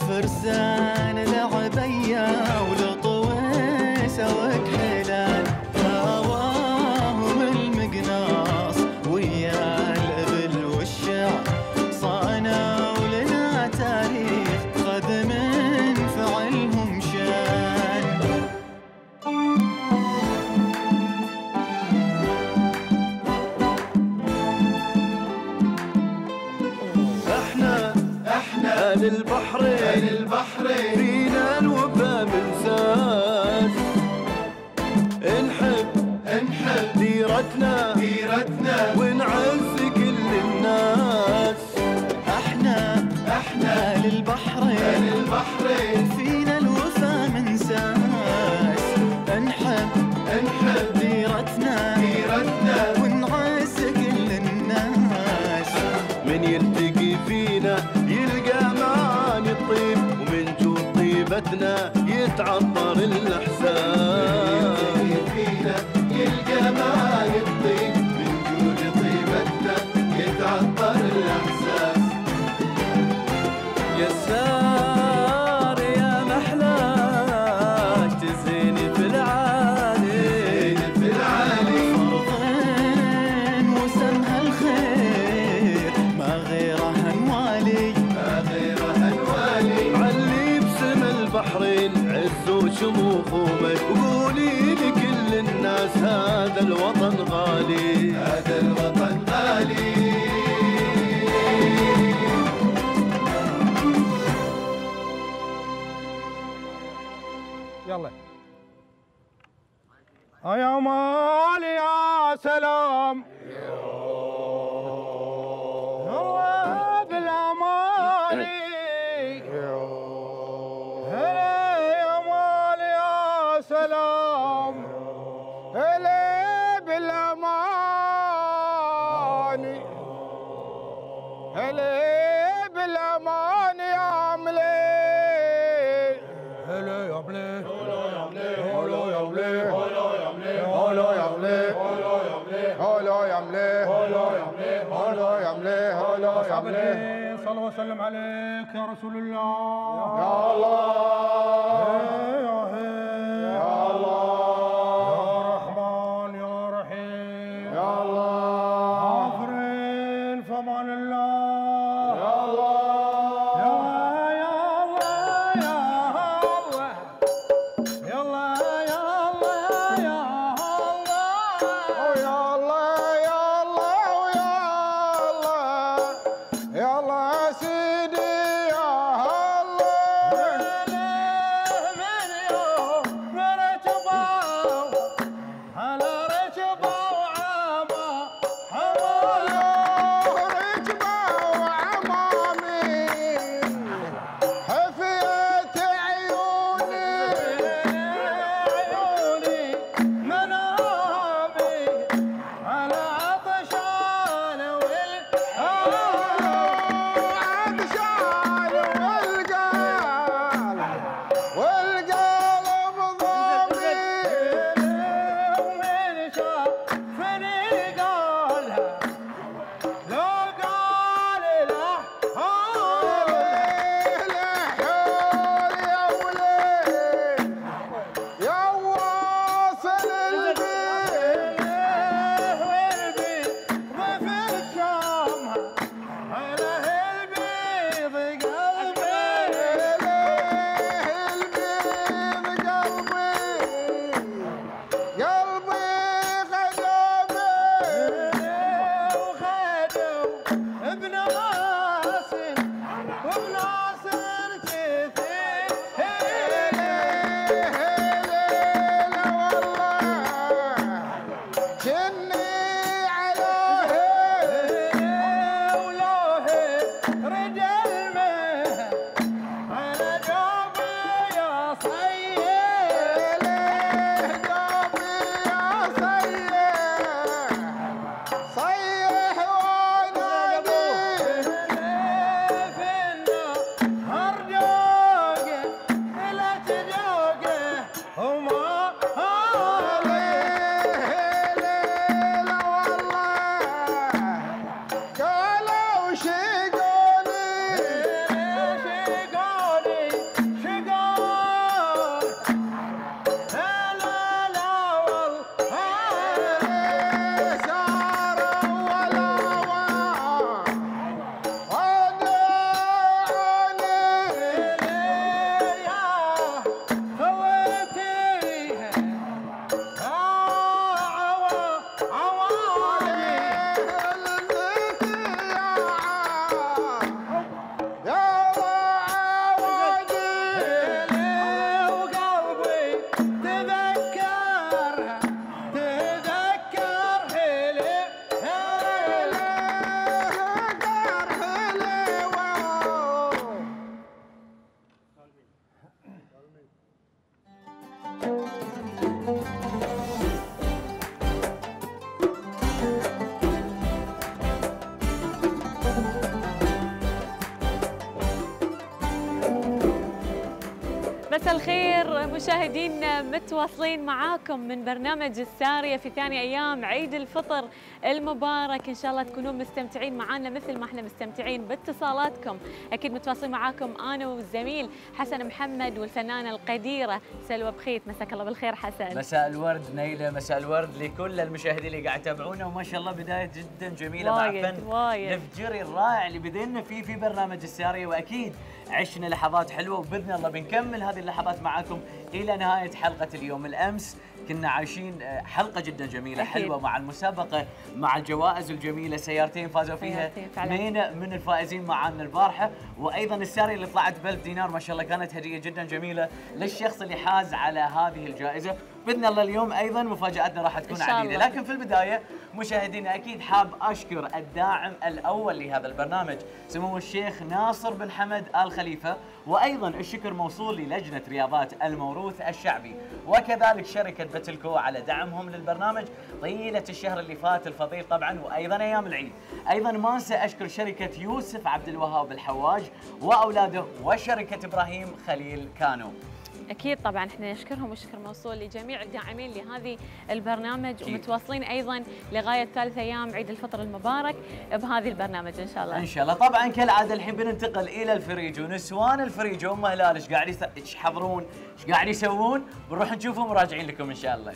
فرسان لعبية ولطويسة وكحلان، هواهم المقناص ويا الإبل والشعر، صانوا لنا تاريخ خذ من فعلهم شان. احنا اهل البحرين فينا الوفا منساس، نحب ديرتنا ونعز كل الناس. احنا اهل البحرين فينا الوفا منساس، نحب ديرتنا ونعز كل الناس. من يلتقي فينا يلقى معاني الطيب، ومن جود طيبتنا يتعطر الإحساس. من يلتقي فينا يلقى معاني الطيب، من جود طيبتنا يتعطر الإحساس. يا سار يا محلاك تزيني في العالي، فرضين وسمها الخير ما غيره انوالي، علي بسم البحرين عز وشموخ ومجد، وقولي لكل الناس هذا الوطن غالي، يلا يا مال يا سلام الله بالاماني، هلا يا مال يا سلام هلا بالاماني، هلا بالاماني يا عملي، هلا يا عملي، هلا يا عملي، هلا يا عملي، هلا يا عملي، هلا يا عملي، هلا يا عملي. صلى وسلم عليك يا رسول الله، يا الله يا الله، يا رحمن يا رحيم، يا الله غافرين فمان الله، يا الله يا الله يا الله يا الله يا الله يا الله يا الله يا الله يا الله يا الله سيدي يا الله مساء الخير مشاهدينا، متواصلين معاكم من برنامج السارية في ثاني أيام عيد الفطر المبارك. إن شاء الله تكونون مستمتعين معنا مثل ما احنا مستمتعين باتصالاتكم. أكيد متواصلين معاكم أنا والزميل حسن محمد والفنانة القديرة سلوى بخيت. مساك الله بالخير حسن. مساء الورد نيلة، مساء الورد لكل المشاهدين اللي قاعد يتابعونا، وما شاء الله بداية جدا جميلة مع فن الفجري الرائع اللي بدينا فيه في برنامج السارية، وأكيد عشنا لحظات حلوة وبإذن الله بنكمل هذه اللحظات معاكم إلى نهاية حلقة اليوم. الأمس كنا عايشين حلقة جدا جميلة أكيد. حلوة مع المسابقة، مع الجوائز الجميلة، سيارتين فازوا فيها اثنين من الفائزين معنا البارحة، وأيضا السارية اللي طلعت ب1000 دينار ما شاء الله كانت هدية جدا جميلة للشخص اللي حاز على هذه الجائزة. بإذن الله اليوم أيضا مفاجآتنا راح تكون عديدة، لكن في البداية مشاهدينا أكيد حاب أشكر الداعم الأول لهذا البرنامج سمو الشيخ ناصر بن حمد آل خليفة، وأيضا الشكر موصول للجنة رياضات الموروث الشعبي، وكذلك شركة بتلكو على دعمهم للبرنامج طيلة الشهر اللي فات الفضيل طبعا، وأيضا أيام العيد. أيضا ما أنسى أشكر شركة يوسف عبد الوهاب الحواج وأولاده وشركة إبراهيم خليل كانو. أكيد طبعا احنا نشكرهم وشكر موصول لجميع الداعمين لهذه البرنامج، ومتواصلين أيضا لغاية 3 أيام عيد الفطر المبارك بهذه البرنامج إن شاء الله. إن شاء الله. طبعا كالعادة الحين بننتقل إلى الفريج، ونسوان الفريج وأم هلال إيش قاعد يحضرون، إيش قاعد يسوون، بنروح نشوفهم وراجعين لكم إن شاء الله.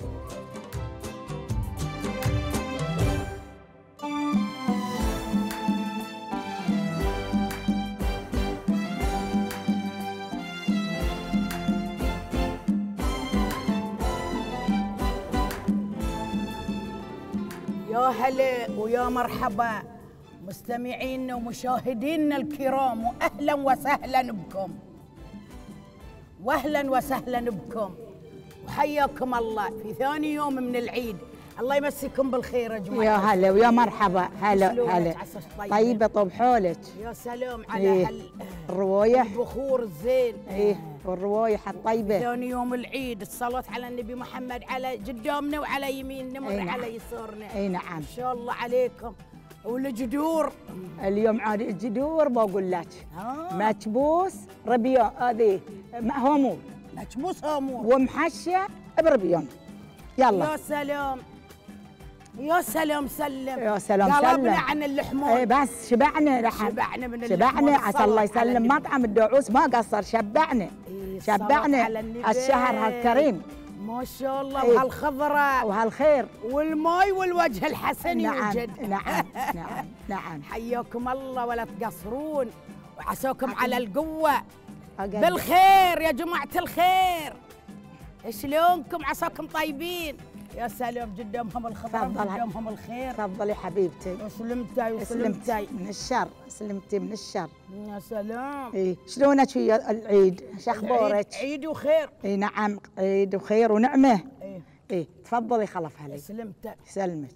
يا هلا ويا مرحبا مستمعينا ومشاهدينا الكرام، واهلا وسهلا بكم، واهلا وسهلا بكم، وحياكم الله في ثاني يوم من العيد. الله يمسيكم بالخير يا جماعه. يا هلا ويا مرحبا. هلا طيبه طب حولك. يا سلام على الروايح البخور الزين والروايح الطيبه. ثاني يوم العيد، الصلاه على النبي محمد على قدامنا وعلى يميننا وعلى يسارنا. اي نعم ان شاء الله عليكم. والجدور اليوم عاد الجدور بقول لك مكبوس ربيان، هذه هامور، مكبوس هامور ومحشى بربيان. يلا يا سلام يا سلام سلم يا سلام قلبنا عن اللحمون. اي بس شبعنا لحم، شبعنا من اللحمون، شبعنا. عسى الله يسلم مطعم الدعوس ما قصر، شبعنا شبعنا الشهر هالكريم ما شاء الله. وهالخضره وهالخير والماي والوجه الحسن يوجد. نعم حياكم الله ولا تقصرون، وعساكم على القوه بالخير يا جماعه الخير. شلونكم؟ عساكم طيبين؟ يا سلام قدامهم الخضره قدامهم الخير. تفضلي حبيبتي. وسلمتي وسلمتي من الشر، سلمتي من الشر. يا سلام. شلونك ويا العيد؟ شو اخبارك؟ عيد وخير. نعم عيد وخير ونعمه. تفضلي خلف علي. سلمتي. سلمك.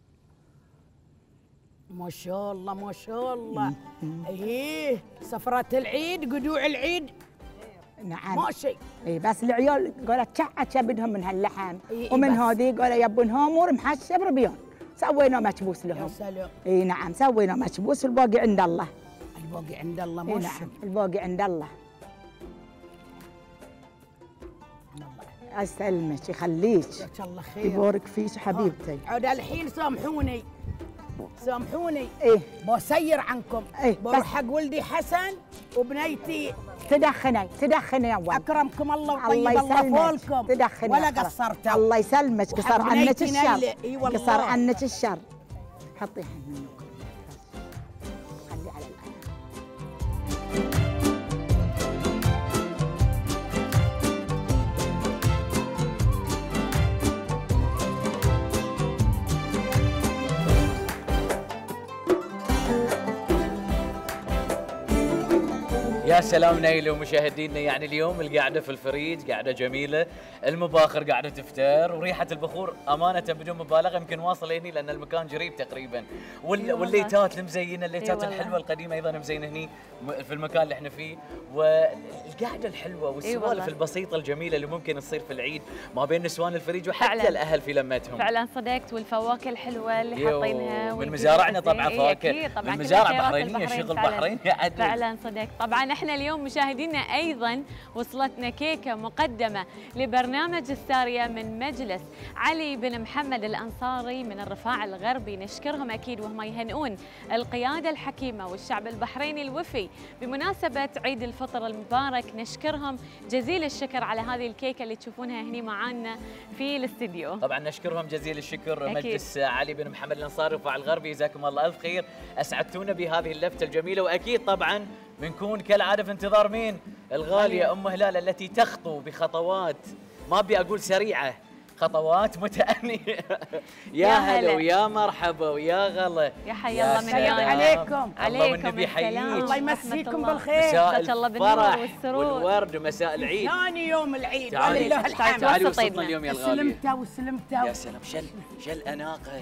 ما شاء الله ما شاء الله. سفرات العيد، قدوع العيد. نعم ماشي. بس العيال قالت شعت بدهم من هاللحم ومن هذه قالوا يبون هامور محشى بربيان، سوينا مكبوس لهم. يا سلام. نعم سوينا مكبوس، والباقي عند الله. الباقي عند الله. ماشي. نعم الباقي عند الله. يسلمك يخليك، جزاك الله خير، يبارك فيك حبيبتي. عاد الحين سامحوني سامحوني بسير عنكم. بروح حق ولدي حسن وبنيتي. تدخني اول. اكرمكم الله وطيب الله فولكم. تدخني ولا قصرتوا. الله يسلمك، قصر عنك الشر. اي والله قصر عنك الشر. حطي منكم خلي على يا سلام نيلة ومشاهدينا، يعني اليوم القعدة في الفريج قعدة جميلة، المباخر قاعدة تفتر، وريحة البخور أمانة بدون مبالغة يمكن واصل هني لأن المكان قريب تقريبا، والليتات المزينة، الليتات الحلوة القديمة أيضا مزينة هني في المكان اللي احنا فيه، القعده الحلوه والسوالف والله. البسيطه الجميله اللي ممكن تصير في العيد ما بين نسوان الفريج وحتى فعلاً. الاهل في لمتهم. فعلا صدقت، والفواكه الحلوه اللي حاطينها من مزارعنا طبعا فواكه، أكيد طبعا من مزارع كلها خيرات بحرينيه، البحرين شغل فعلاً. بحريني عدل. فعلا صدقت. طبعا احنا اليوم مشاهدينا ايضا وصلتنا كيكه مقدمه لبرنامج الساريه من مجلس علي بن محمد الانصاري من الرفاع الغربي، نشكرهم اكيد وهم يهنئون القياده الحكيمه والشعب البحريني الوفي بمناسبه عيد الفطر المبارك. نشكرهم جزيل الشكر على هذه الكيكه اللي تشوفونها هني معانا في الاستديو. طبعا نشكرهم جزيل الشكر أكيد. مجلس علي بن محمد الانصاري الرفاع الغربي، جزاكم الله الف خير، اسعدتونا بهذه اللفته الجميله. واكيد طبعا بنكون كالعاده في انتظار مين؟ الغاليه ام هلال التي تخطو بخطوات ما ابي اقول سريعه، خطوات متأنية. يا هلا ويا مرحبا ويا غلا. يا حي الله من سلام عليكم. الله والنبي يحييك. الله يمسيكم بالخير. مساء الله بالنور الفرح والسرور والورد ومساء العيد. ثاني يوم العيد تعالي ولله الحمد. تعالي وسطنا اليوم يا الغالية. سلمته وسلمته. يا سلام، شل اناقه،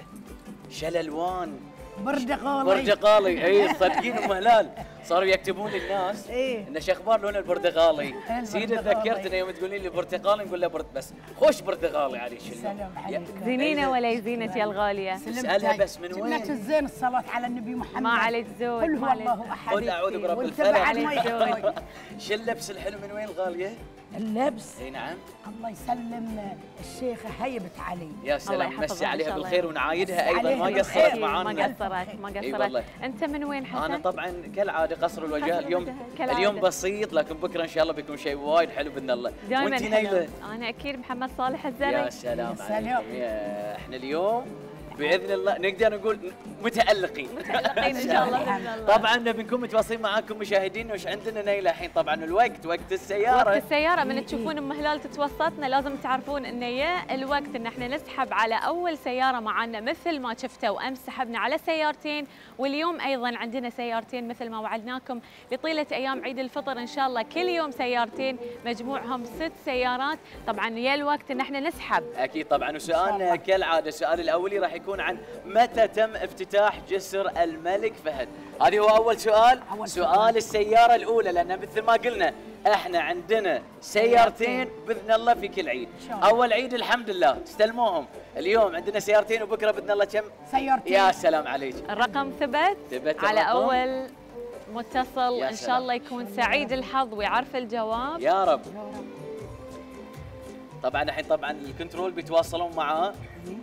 شل الوان، برتقالي. برتقالي. اي صدقين ام هلال صاروا يكتبون للناس ان شو اخبار لون البرتقالي. سيدي تذكرتنا يوم تقولين لي برتقالي نقول له بس خوش برتقالي عليك. سلام عليكم. زينينا ولا زينت يا الغاليه. اسالها بس من وين؟ جبنا الزين الصلاه على النبي محمد. ما عليك زود. قل هو الله احد. قل اعوذ برب وانت الفلق. بعد ما يحتاج. شو اللبس الحلو من وين الغاليه؟ اللبس. اي نعم. الله يسلم الشيخه هيبه علي. يا سلام، مسي عليها إن شاء بالخير الله. ونعايدها ايضا، عليها ما بالخير. قصرت معانا. ما قصرت ما إي قصرت. والله. انت من وين حسن؟ انا طبعا كالعاده قصر الوجه. اليوم كالعادة. اليوم بسيط، لكن بكره ان شاء الله بيكون شيء وايد حلو باذن الله. دائما وانت حلو. نيله؟ انا اكيد محمد صالح الزري. يا سلام يا سلام. عليكم. احنا اليوم باذن الله نقدر نقول متالقين. متألقين ان شاء الله باذن الله. طبعا بنكون متواصلين معاكم مشاهدينا. وش عندنا نيله الحين؟ طبعا الوقت وقت السياره. وقت السيارة من تشوفون ام هلال تتوسطنا لازم تعرفون انه يا الوقت ان احنا نسحب على اول سيارة معنا، مثل ما شفتوا امس سحبنا على سيارتين، واليوم ايضا عندنا سيارتين مثل ما وعدناكم لطيلة ايام عيد الفطر ان شاء الله، كل يوم سيارتين مجموعهم 6 سيارات. طبعا يا الوقت ان احنا نسحب. اكيد طبعا. وسؤالنا كالعاده السؤال الاولي راح يكون عن متى تم افتتاح جسر الملك فهد. هذه هو اول سؤال. سؤال السياره الاولى، لان مثل ما قلنا احنا عندنا سيارتين باذن الله في كل عيد. اول عيد الحمد لله استلموهم، اليوم عندنا سيارتين وبكره باذن الله كم؟ سيارتين. يا سلام عليك. الرقم ثبت على الرقم. اول متصل يا ان شاء سلام. الله يكون سعيد الحظ ويعرف الجواب. يا رب. طبعا الحين طبعا الكنترول بيتواصلون معاه.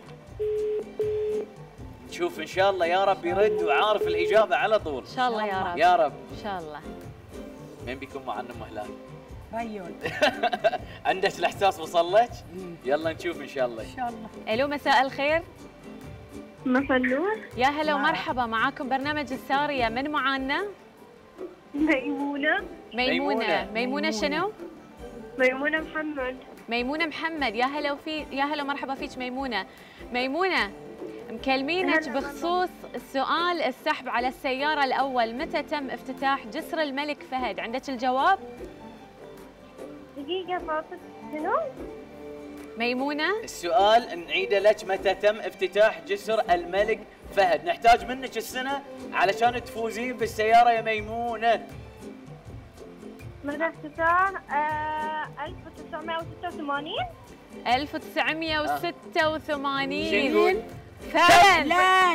شوف ان شاء الله يا رب يرد وعارف الاجابه على طول. ان شاء الله يا رب. يا رب. ان شاء الله. مين بيكون معنا ام هلال؟ ريون. عندك الاحساس وصل لك؟ يلا نشوف ان شاء الله. ان شاء الله. الو مساء الخير. مساء النور. يا هلا ومرحبا، معاكم برنامج السارية، من معانا؟ ميمونة. ميمونة شنو؟ ميمونة محمد. ميمونة محمد. يا هلا يا هلا ومرحبا فيك ميمونة مكلمينك بخصوص السؤال السحب على السيارة الأول، متى تم افتتاح جسر الملك فهد؟ عندك الجواب؟ دقيقة فاطمة شنو؟ ميمونة السؤال نعيده لك، متى تم افتتاح جسر الملك فهد؟ نحتاج منك السنة علشان تفوزين بالسيارة يا ميمونة. متى افتتاح 1986. 1986. شو نقول؟ فعلا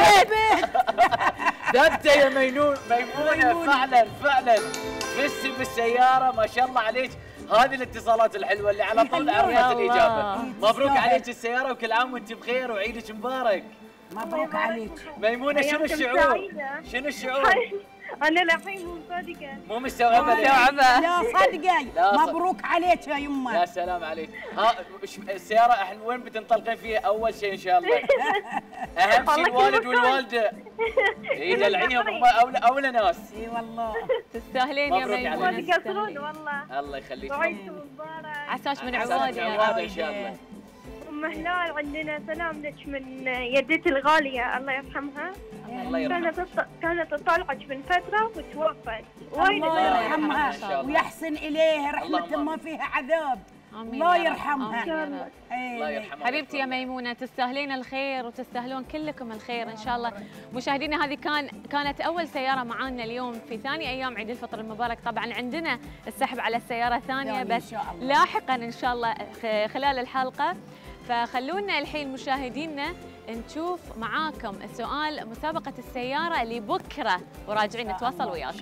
ثبت يا ميمونة. فعلا فزتي بالسيارة، ما شاء الله عليك. هذه الاتصالات الحلوة اللي على طول عرفت الإجابة. مبروك عليك السيارة وكل عام وانت بخير وعيدك مبارك. مبروك عليك ميمونة. شنو الشعور؟ أنا الحين مو مصدقة. مو مستوعبة. لا صدقي. مبروك عليك يا يمه. يا سلام عليك. ها السيارة احنا وين بتنطلقين فيها أول شيء إن شاء الله؟ أهم شيء الوالد والوالدة. إي دلعيهم، هم أولى ناس. اي والله. تستاهلين يا مبروك ميمونة. عليك. تكسرون والله. الله يخليك. وعيدكم مبارك. عساك من عساك عواد يا عواد إن شاء الله. أم هلال عندنا سلام لك من يدتي الغالية الله يرحمها. الله يرحمها. كانت تطالعك من فترة وتوفت. الله الله يرحمها إن شاء الله. ويحسن اليها، رحمة اللهم ما فيها عذاب. الله يرحمها. الله يرحمها حبيبتي يا ميمونه، تستاهلين الخير وتستاهلون كلكم الخير ان شاء الله. مشاهدينا هذه كانت اول سياره معانا اليوم في ثاني ايام عيد الفطر المبارك. طبعا عندنا السحب على السياره الثانيه بس لاحقا ان شاء الله خلال الحلقه. فخلونا الحين مشاهدينا نشوف معاكم السؤال مسابقه السياره اللي بكره وراجعين نتواصل وياكم.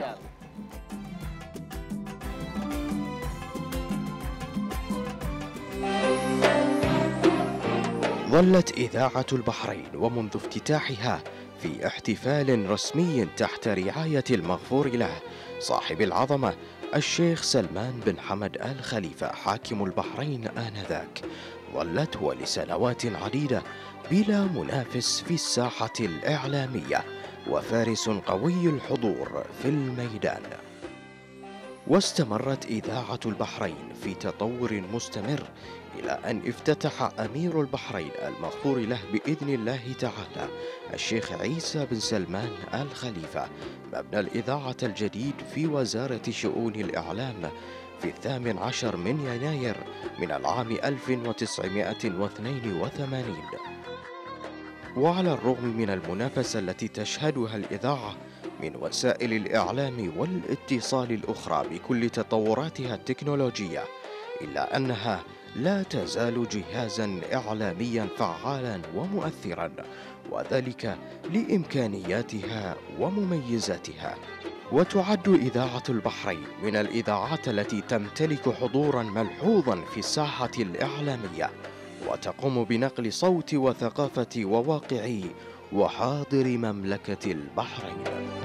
ظلت إذاعة البحرين ومنذ افتتاحها في احتفال رسمي تحت رعاية المغفور له صاحب العظمة الشيخ سلمان بن حمد آل خليفة حاكم البحرين آنذاك، ظلت ولسنوات عديدة بلا منافس في الساحة الإعلامية وفارس قوي الحضور في الميدان. واستمرت إذاعة البحرين في تطور مستمر إلى أن افتتح أمير البحرين المغفور له بإذن الله تعالى الشيخ عيسى بن سلمان آل خليفة مبنى الإذاعة الجديد في وزارة شؤون الإعلام في 18 من يناير من العام 1982. وعلى الرغم من المنافسة التي تشهدها الإذاعة من وسائل الإعلام والاتصال الأخرى بكل تطوراتها التكنولوجية، إلا أنها لا تزال جهازاً إعلامياً فعالاً ومؤثراً، وذلك لإمكانياتها ومميزاتها. وتعد إذاعة البحرين من الإذاعات التي تمتلك حضوراً ملحوظاً في الساحة الإعلامية، وتقوم بنقل صوت وثقافة وواقع وحاضر مملكة البحرين.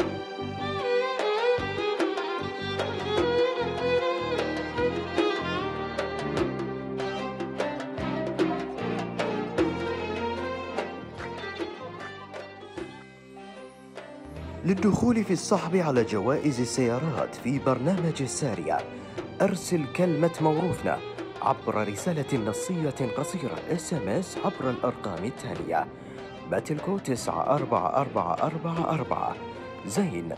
للدخول في السحب على جوائز السيارات في برنامج السارية، أرسل كلمة موروثنا عبر رسالة نصية قصيرة SMS عبر الأرقام التالية: باتلكو 94444 زين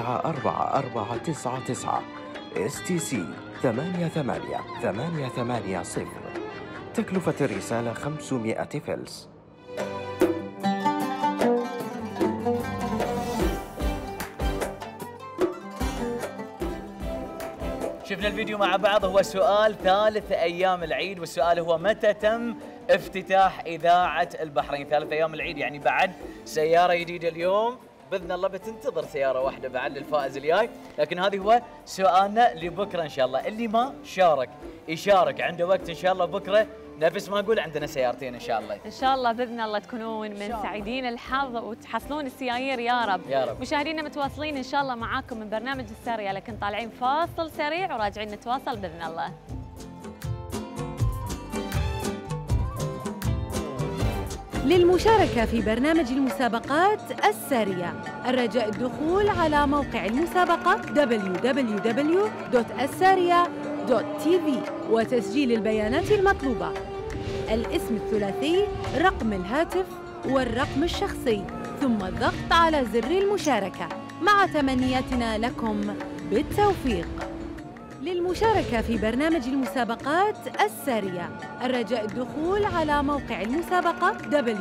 94499 STC 88880. تكلفة الرسالة 500 فلس. شفنا الفيديو مع بعض، هو سؤال ثالث أيام العيد، والسؤال هو متى تم افتتاح إذاعة البحرين؟ ثالث أيام العيد يعني بعد سيارة جديدة اليوم بإذن الله، بتنتظر سيارة واحدة بعد الفائز الجاي، لكن هذا هو سؤالنا لبكرة إن شاء الله. اللي ما شارك يشارك، عنده وقت إن شاء الله بكرة نفس ما نقول عندنا سيارتين إن شاء الله. إن شاء الله بإذن الله تكونون من سعيدين الحظ وتحصلون السيايير يا رب. يا رب. مشاهدينا متواصلين إن شاء الله معاكم من برنامج السارية، لكن طالعين فاصل سريع وراجعين نتواصل بإذن الله. للمشاركة في برنامج المسابقات السارية الرجاء الدخول على موقع المسابقة www.السارية.tv وتسجيل البيانات المطلوبة: الاسم الثلاثي، رقم الهاتف والرقم الشخصي، ثم الضغط على زر المشاركة. مع تمنياتنا لكم بالتوفيق. للمشاركة في برنامج المسابقات السارية الرجاء الدخول على موقع المسابقة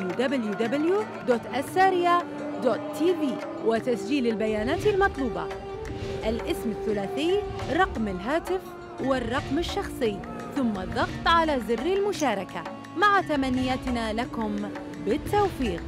www.السارية.tv وتسجيل البيانات المطلوبة: الاسم الثلاثي، رقم الهاتف والرقم الشخصي، ثم الضغط على زر المشاركة. مع تمنياتنا لكم بالتوفيق.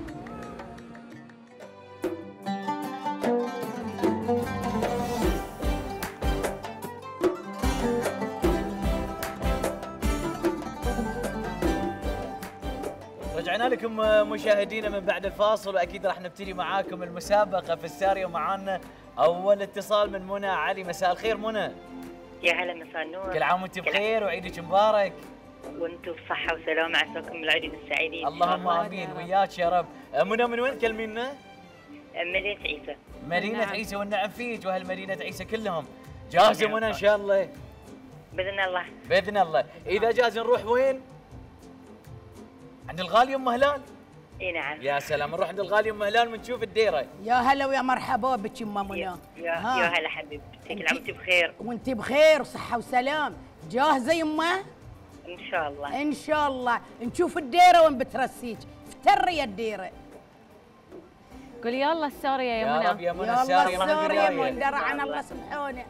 رجعنا لكم مشاهدينا من بعد الفاصل، واكيد راح نبتدي معاكم المسابقه في الساريه، ومعانا اول اتصال من منى علي. مساء الخير منى. يا هلا، مساء النور. كل عام وانت بخير وعيدك مبارك. وانتم بصحه وسلامه، عساكم العيدين السعيدين. اللهم امين وياك يا رب. منى من وين تكلمينا؟ مدينه عيسى. مدينه عيسى، والنعم فيك واهل مدينه عيسى كلهم. جاهزه منى ان شاء الله؟ باذن الله. باذن الله. اذا جاهز نروح وين؟ عند الغالي ام هلال. اي نعم. يا سلام، نروح عند الغالي ام هلال ونشوف الديره. يا هلا ويا مرحبا بك يما منى. يا هلا حبيبتي، كل عام وانت بخير. وانت بخير وصحه وسلام. جاهزه يما؟ ان شاء الله. ان شاء الله. نشوف الديره وين بترسيك، افتري الديره. قولي يلا السورية يا منى. يا رب يا منى يلا السارية السورية من درع عن الله سبحانه.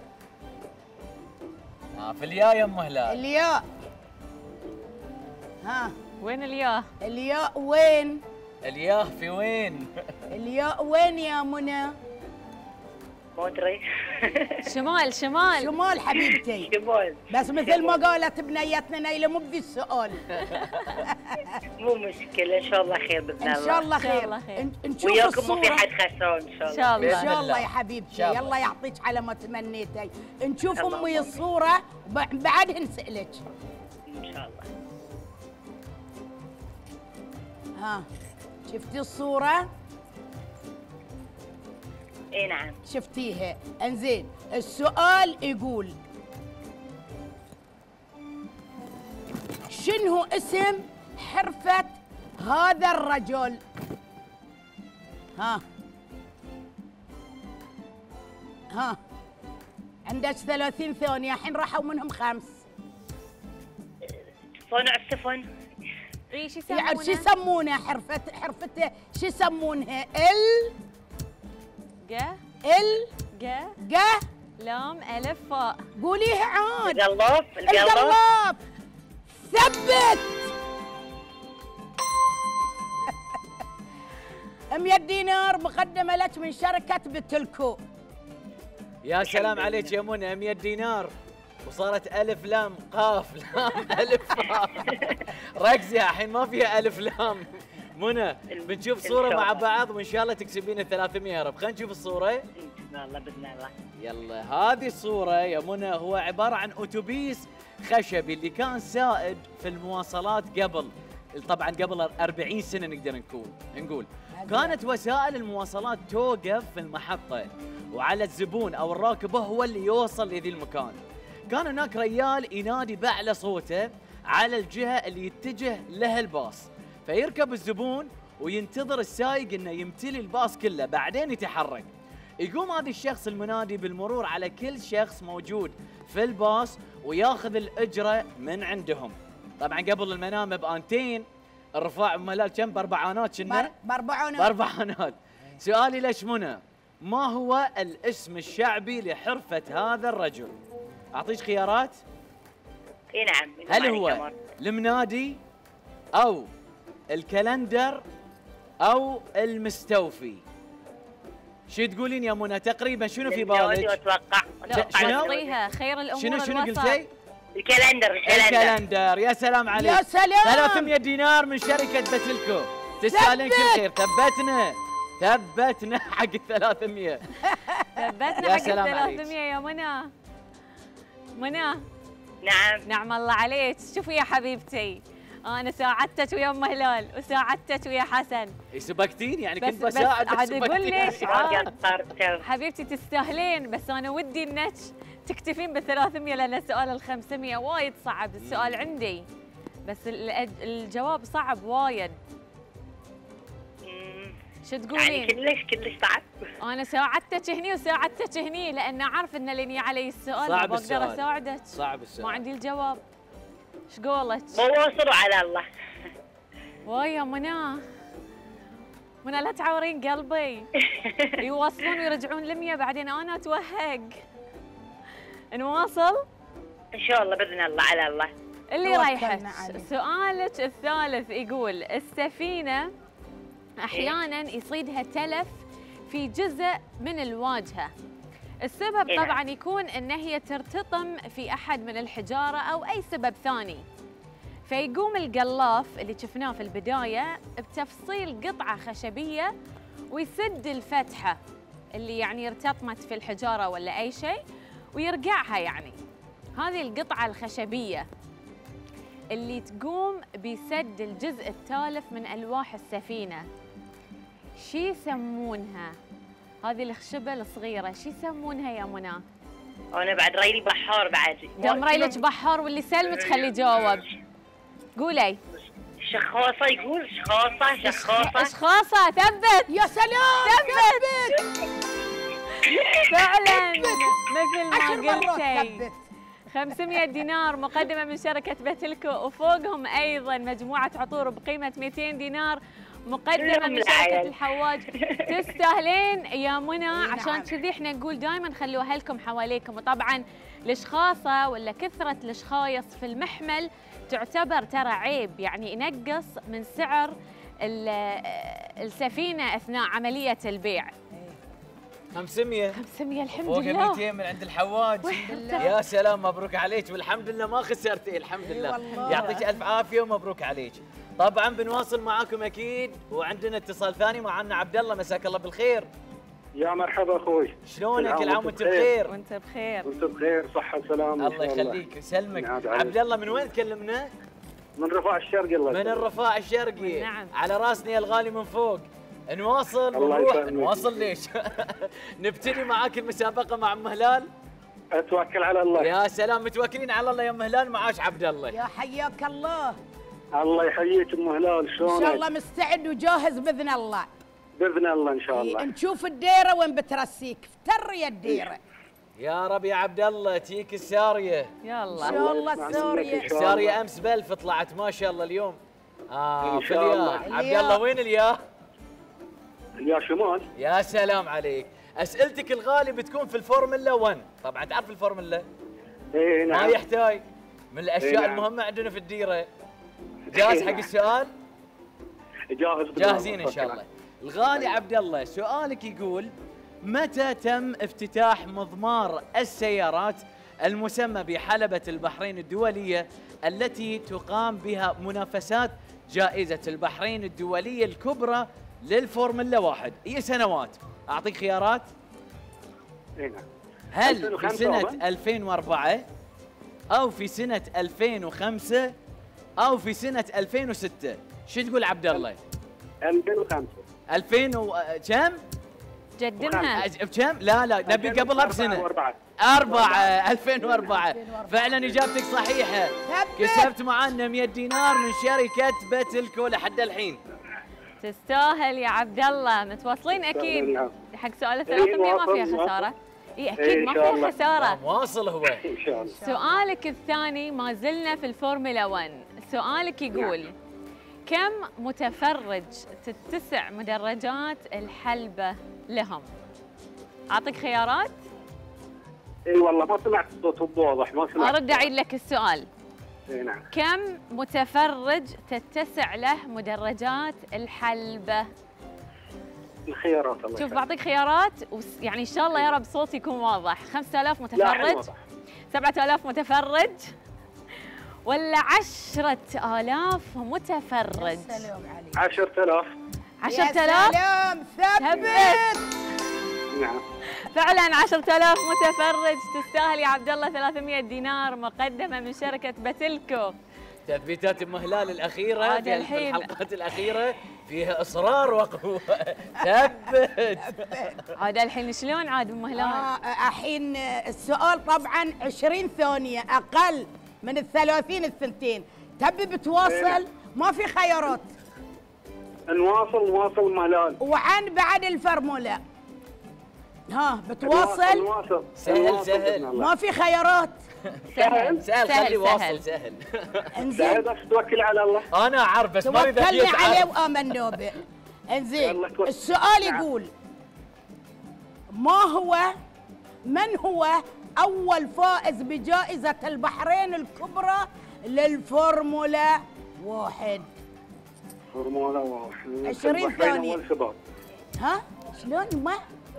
في الياء يا ام هلال. الياء. ها وين الياء؟ الياء وين؟ الياء في وين؟ الياء وين يا منى؟ ما ادري. شمال شمال شمال حبيبتي. شمال. بس مثل ما قالت بنيتنا نيلة مو بذي السؤال. مو مشكلة، ان شاء الله خير باذن الله. ان شاء الله خير. نشوف وياكم مو في الصورة. حد خسران ان شاء الله. ان شاء الله. ان شاء الله يا حبيبتي، يلا يعطيك على ما تمنيتي. نشوف امي الصورة بعدها نسألك. ان شاء الله. ها شفتي الصورة؟ اي نعم. شفتيها. انزين السؤال يقول شنو اسم حرفة هذا الرجل؟ ها عندك 30 ثانية، الحين راحوا منهم 5. صنع السفن. اي شو يعني يسمونه؟ شو يسمونه حرفته شو يسمونها؟ ج لام ألف فاء. قوليها عاد. القلاف. القلاف. ثبت. 100 دينار مقدمة لك من شركة بتلكو. يا سلام عليك يا منى، 100 دينار وصارت ألف لام قاف لام ألف فاء. ركزي الحين ما فيها ألف لام. منى بنشوف صورة مع بعض وإن شاء الله تكسبين 300 يا رب. خلينا نشوف الصورة. ان شاء الله باذن الله. يلا هذه الصورة يا منى هو عبارة عن أتوبيس خشبي اللي كان سائد في المواصلات قبل، طبعا قبل 40 سنة نقدر نقول كانت وسائل المواصلات توقف في المحطة وعلى الزبون أو الراكب هو اللي يوصل لذي المكان. كان هناك ريال ينادي بأعلى صوته على الجهة اللي يتجه لها الباص، فيركب الزبون وينتظر السايق انه يمتلي الباص كله بعدين يتحرك. يقوم هذا الشخص المنادي بالمرور على كل شخص موجود في الباص وياخذ الأجرة من عندهم. طبعا قبل المنام بآنتين، الرفاع ملال كم؟ بأربعانات كنا؟ بأربعانات. سؤالي ليش منى، ما هو الاسم الشعبي لحرفة هذا الرجل؟ أعطيك خيارات؟ اي نعم. هل هو المنادي أو الكالندر أو المستوفي؟ شو تقولين يا منى تقريبا؟ شنو في بالك؟ اتوقع. شنو؟ خير الامور شنو قلتي؟ الكالندر. يا سلام عليك. يا سلام. 300 دينار من شركة بتلكو. تستاهلين كل خير. ثبتنا حق ال 300. ثبتنا حق ال 300 يا منى. نعم. نعم الله عليك. شوفي يا حبيبتي، أنا ساعدتك ويا أم هلال وساعدتك ويا حسن. سبقتيني يعني كنت بساعدك. عاد أقول ليش حبيبتي تستاهلين، بس أنا ودي إنك تكتفين بال 300 لأن السؤال ال 500 وايد صعب. السؤال عندي بس الجواب صعب وايد. شو تقولين؟ يعني كلش صعب. أنا ساعدتك هني وساعدتك هني لأن أعرف إن لين علي السؤال صعب ما بقدر أساعدك. صعب السؤال. ما عندي الجواب. ايش قولك؟ بواصلوا على الله. واي يا منى لا تعورين قلبي. يواصلون ويرجعون ل100 بعدين انا اتوهق. نواصل؟ ان شاء الله باذن الله على الله. اللي رايحه. سؤالك الثالث يقول السفينه احيانا يصيدها تلف في جزء من الواجهه. السبب طبعا يكون ان هي ترتطم في احد من الحجاره او اي سبب ثاني. فيقوم القلاف اللي شفناه في البدايه بتفصيل قطعه خشبيه ويسد الفتحه اللي يعني ارتطمت في الحجاره ولا اي شيء ويرقعها. يعني هذه القطعه الخشبيه اللي تقوم بسد الجزء التالف من الواح السفينه. شو يسمونها؟ هذه الخشبة الصغيرة شو يسمونها يا منى؟ أنا بعد ريلي بحار بعد. دام ريلك بحار واللي يسلمك خليه يجاوب. قولي. شخاصة يقول شخاصة. شخاصة. ثبت. يا سلام. ثبت. فعلا مثل ما قلتي. 500 دينار مقدمة من شركة بتلكو، وفوقهم أيضا مجموعة عطور بقيمة 200 دينار مقدمة من شركة الحواج. تستاهلين يا منى، عشان كذي احنا نقول دائما خلوا أهلكم حواليكم. وطبعا الشخاصة ولا كثرة الشخايص في المحمل تعتبر ترى عيب، يعني ينقص من سعر السفينة أثناء عملية البيع. 500 الحمد فوق لله. 200 من عند الحواج. يا سلام، مبروك عليك، والحمد لله ما خسرتي. الحمد لله، يعطيك الف عافيه ومبروك عليك. طبعا بنواصل معاكم اكيد، وعندنا اتصال ثاني معنا عبد الله. مساك الله بالخير. يا مرحبا اخوي، شلونك؟ العام وانت بخير. وانت بخير. وانت بخير، صحه وسلامه. الله يخليك ويسلمك. عبد الله من وين تكلمنا؟ من الرفاع الشرقي. الله من الرفاع الشرقي. نعم. على راسنا يا الغالي من فوق. نواصل الله ونروح. يسلمك. نواصل ليش؟ نبتدي معاك المسابقه مع ام هلال. اتوكل على الله. يا سلام، متوكلين على الله يا ام هلال. معاش عبد الله. يا حياك الله. الله يحييك ام هلال، شلونك؟ ان شاء الله مستعد وجاهز باذن الله. باذن الله ان شاء الله. نشوف الديره وين بترسيك، افتر يا الديره. يا رب يا عبد الله تيك الساريه. يلا ان شاء الله الساريه. الساريه امس بلف طلعت ما شاء الله اليوم. إن شاء الله. عبد الله وين الياه؟ الياه شمال. يا سلام عليك. اسئلتك الغالي بتكون في الفورمولا 1، طبعا تعرف الفورمولا؟ اي نعم. ما يحتاج، من الاشياء نعم. المهمه عندنا في الديره. جاهز حق السؤال؟ جاهز. جاهزين ان شاء الله. الغالي عبد الله، سؤالك يقول: متى تم افتتاح مضمار السيارات المسمى بحلبة البحرين الدولية التي تقام بها منافسات جائزة البحرين الدولية الكبرى للفورمولا 1؟ هي سنوات. أعطيك خيارات. اي نعم. هل في سنة 2004 أو في سنة 2005 أو في سنة 2006؟ شو تقول عبد الله؟ 2005. 2000 كم؟ جدمها. كم؟ لا نبي قبلها بسنة. 2004. فعلا اجابتك صحيحة. كسبت معنا 100 دينار من شركة بتلكو لحد الحين. تستاهل يا عبد الله. متواصلين اكيد حق سؤال 300 ما فيها خسارة. اي اكيد ما فيها خسارة. واصل هو. ان شاء الله. سؤالك الثاني ما زلنا في الفورمولا 1. سؤالك يقول: كم متفرج تتسع مدرجات الحلبة لهم؟ أعطيك خيارات؟ اي والله ما سمعت الصوت بواضح، ما سمعت. أرد أعيد لك السؤال. اي نعم. كم متفرج تتسع له مدرجات الحلبة؟ الخيارات الله شوف يخليك. بعطيك خيارات يعني إن شاء الله يا رب صوتي يكون واضح. 5000 متفرج، 7000 متفرج، ولا 10,000 متفرج؟ 10,000. 10,000. يا سلام، ثبت. نعم. فعلا 10,000 متفرج. تستاهل يا عبد الله 300 دينار مقدمة من شركة بتلكو. تثبيتات ام هلال الأخيرة في الحلقات الأخيرة فيها إصرار وقوة. ثبت. عاد الحين شلون عاد ام هلال؟ الحين السؤال طبعا 20 ثانية أقل من ال30 الثنتين. تبي بتواصل؟ ما في خيارات. نواصل مهلال. وعن بعد الفورمولا. ها بتواصل؟ نواصل. سهل. ما في خيارات. سهل. خلي واصل سهل. انزين. بس توكل على الله. انا اعرف بس ما اريد توكلنا عليه وامنا به. انزين السؤال يقول: من هو اول فائز بجائزة البحرين الكبرى للفورمولا 1؟ فورمولا 1 20 ثانية. ها شلون ما؟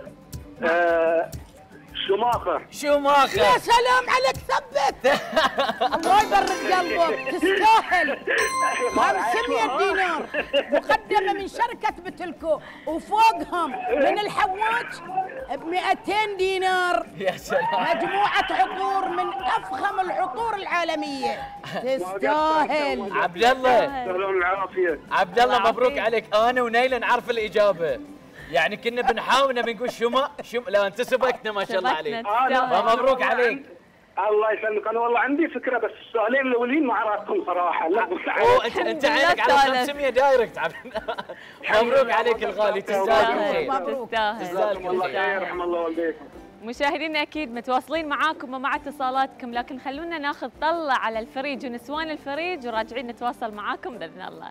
شوماخر. يا سلام عليك، ثبت. الله يبرد قلبك. تستاهل 500 دينار مقدمة من شركة بتلكو، وفوقهم من الحواج ب200 دينار. يا سلام. مجموعة عطور من أفخم العطور العالمية. تستاهل. عبد الله. العافية. عبد الله مبروك عليك. أنا ونيلة نعرف الإجابة. يعني كنا بنحاول نقول لا انت سبقتنا ما شاء الله عليك. فمبروك عليك. الله يسلمك. انا والله عندي فكره بس السؤالين الاولين ما عرفتهم صراحه. انت عينك على 500 دايركت. مبروك عليك الغالي. تستاهل. مبروك. تستاهل. الله خير. رحم الله والديكم. مشاهدينا اكيد متواصلين معاكم ومع اتصالاتكم، لكن خلونا ناخذ طلة على الفريج ونسوان الفريج وراجعين نتواصل معاكم باذن الله.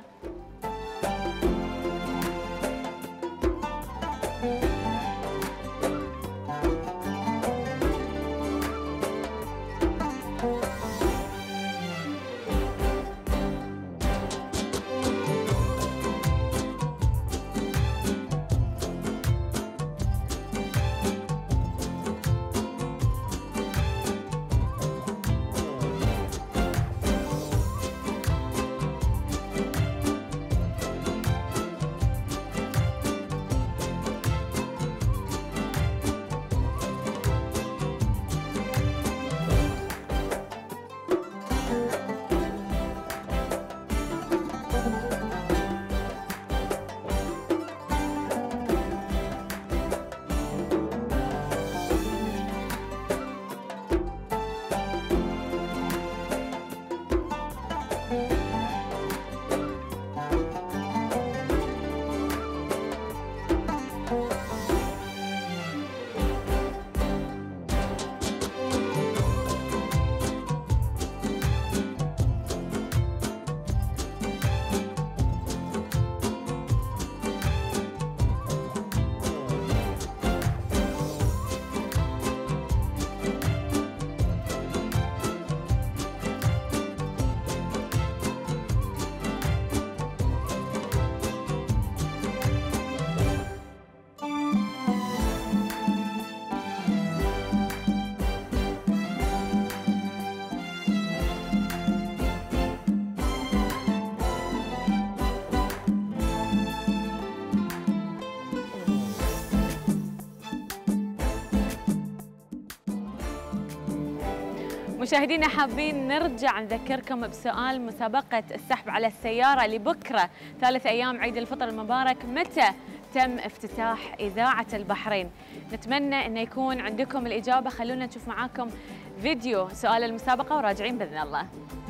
مشاهدينا حابين نرجع نذكركم بسؤال مسابقة السحب على السيارة لبكرة 3 أيام عيد الفطر المبارك. متى تم افتتاح إذاعة البحرين؟ نتمنى أن يكون عندكم الإجابة. خلونا نشوف معاكم فيديو سؤال المسابقة وراجعين بإذن الله.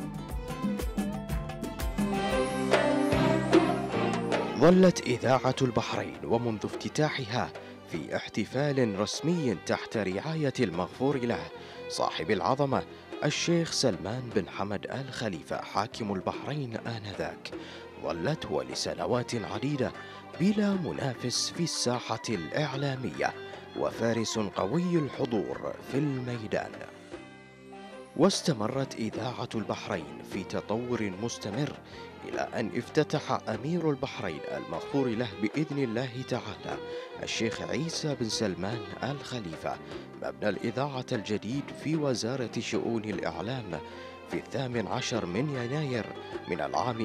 ظلت إذاعة البحرين ومنذ افتتاحها في احتفال رسمي تحت رعاية المغفور له صاحب العظمة الشيخ سلمان بن حمد آل خليفة حاكم البحرين آنذاك، ظلت ولسنوات عديدة بلا منافس في الساحة الإعلامية وفارس قوي الحضور في الميدان. واستمرت إذاعة البحرين في تطور مستمر إلى أن افتتح أمير البحرين المغفور له بإذن الله تعالى الشيخ عيسى بن سلمان آل خليفة مبنى الإذاعة الجديد في وزارة شؤون الإعلام في 18 من يناير من العام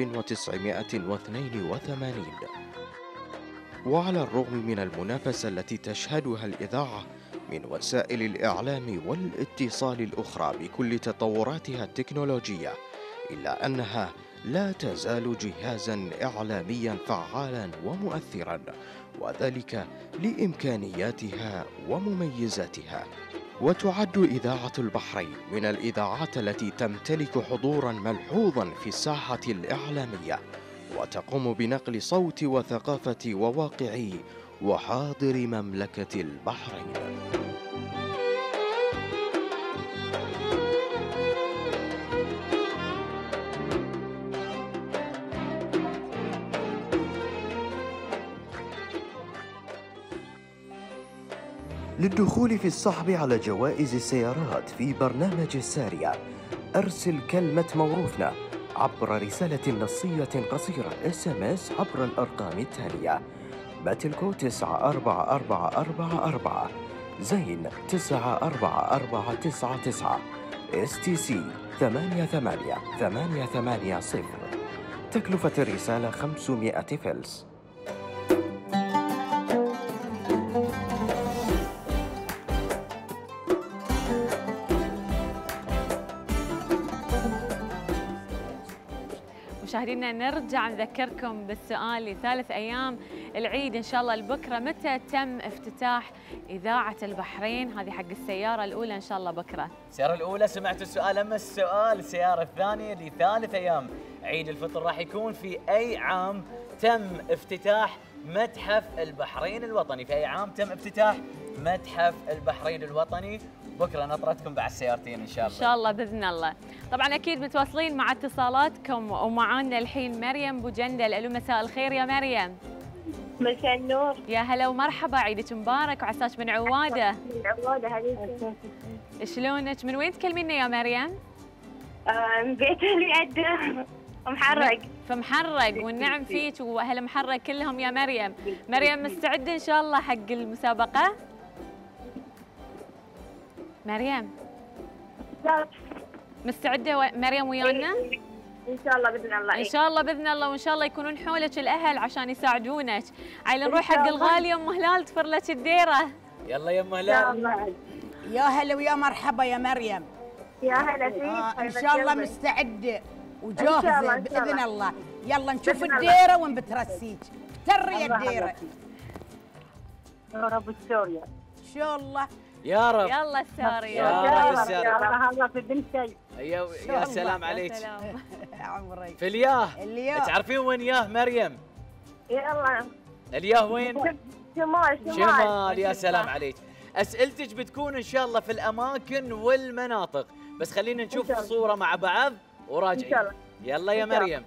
1982. وعلى الرغم من المنافسة التي تشهدها الإذاعة من وسائل الإعلام والاتصال الأخرى بكل تطوراتها التكنولوجية، إلا أنها لا تزال جهازاً إعلامياً فعالاً ومؤثراً، وذلك لإمكانياتها ومميزاتها. وتعد إذاعة البحرين من الإذاعات التي تمتلك حضوراً ملحوظاً في الساحة الإعلامية، وتقوم بنقل صوت وثقافة وواقع وحاضر مملكة البحرين. للدخول في السحب على جوائز السيارات في برنامج السارية، أرسل كلمة موروثنا عبر رسالة نصية قصيرة SMS عبر الأرقام التالية: باتلكو 944444 زين 94499 STC 88880. تكلفة الرسالة 500 فلس. مشاهدينا نرجع نذكركم بالسؤال ل3 أيام العيد إن شاء الله لبكرة. متى تم افتتاح إذاعة البحرين؟ هذه حق السيارة الأولى إن شاء الله بكرة. السيارة الأولى سمعتوا السؤال، أما السؤال السيارة الثانية ل3 أيام عيد الفطر راح يكون في أي عام تم افتتاح متحف البحرين الوطني؟ في أي عام تم افتتاح متحف البحرين الوطني. بكره نطرتكم بعد سيارتين ان شاء الله. ان شاء الله باذن الله. طبعا اكيد متواصلين مع اتصالاتكم، ومعانا الحين مريم بوجندل. الو مساء الخير يا مريم. مساء النور. يا هلا ومرحبا، عيدك مبارك وعساك من عواده. من عواده هذيك. شلونك؟ من وين تكلمينا يا مريم؟ من بيت اللي عده محرق. في محرق، والنعم فيك واهل محرق كلهم يا مريم. مريم مستعده ان شاء الله حق المسابقه؟ مريم لا مستعده مريم ويانا؟ ان شاء الله باذن الله. ان شاء الله باذن الله، وان شاء الله يكونون حولك الاهل عشان يساعدونك. عيل نروح حق الغاليه ام هلال تفر لك الديره. يلا يا ام هلال. يا هلا ويا مرحبا يا مريم. يا هلا فيك. ان شاء الله مستعده وجاهزه باذن الله. يلا نشوف الديره وين بترسيك. تري الديره. يا رب السوريا. ان شاء الله يا رب. يلا الساري يا رب الساري. الله في بنتي. يا سلام عليك. عمري. في الياه. الياه. تعرفين وين ياه مريم؟ يلا. الياه وين؟ شمال. يا سلام عليك. اسئلتك بتكون ان شاء الله في الاماكن والمناطق، بس خلينا نشوف الصوره مع بعض وراجعين. ان شاء الله. يلا يا مريم.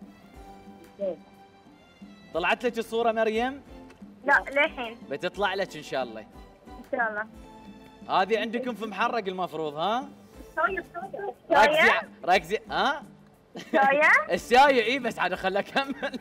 طلعت لك الصوره مريم؟ لا للحين. بتطلع لك ان شاء الله. ان شاء الله. هذه عندكم في محرق المفروض ها؟ ساية. ركزي ها؟ ساية؟ الساية اي، بس عاد خليها اكمل.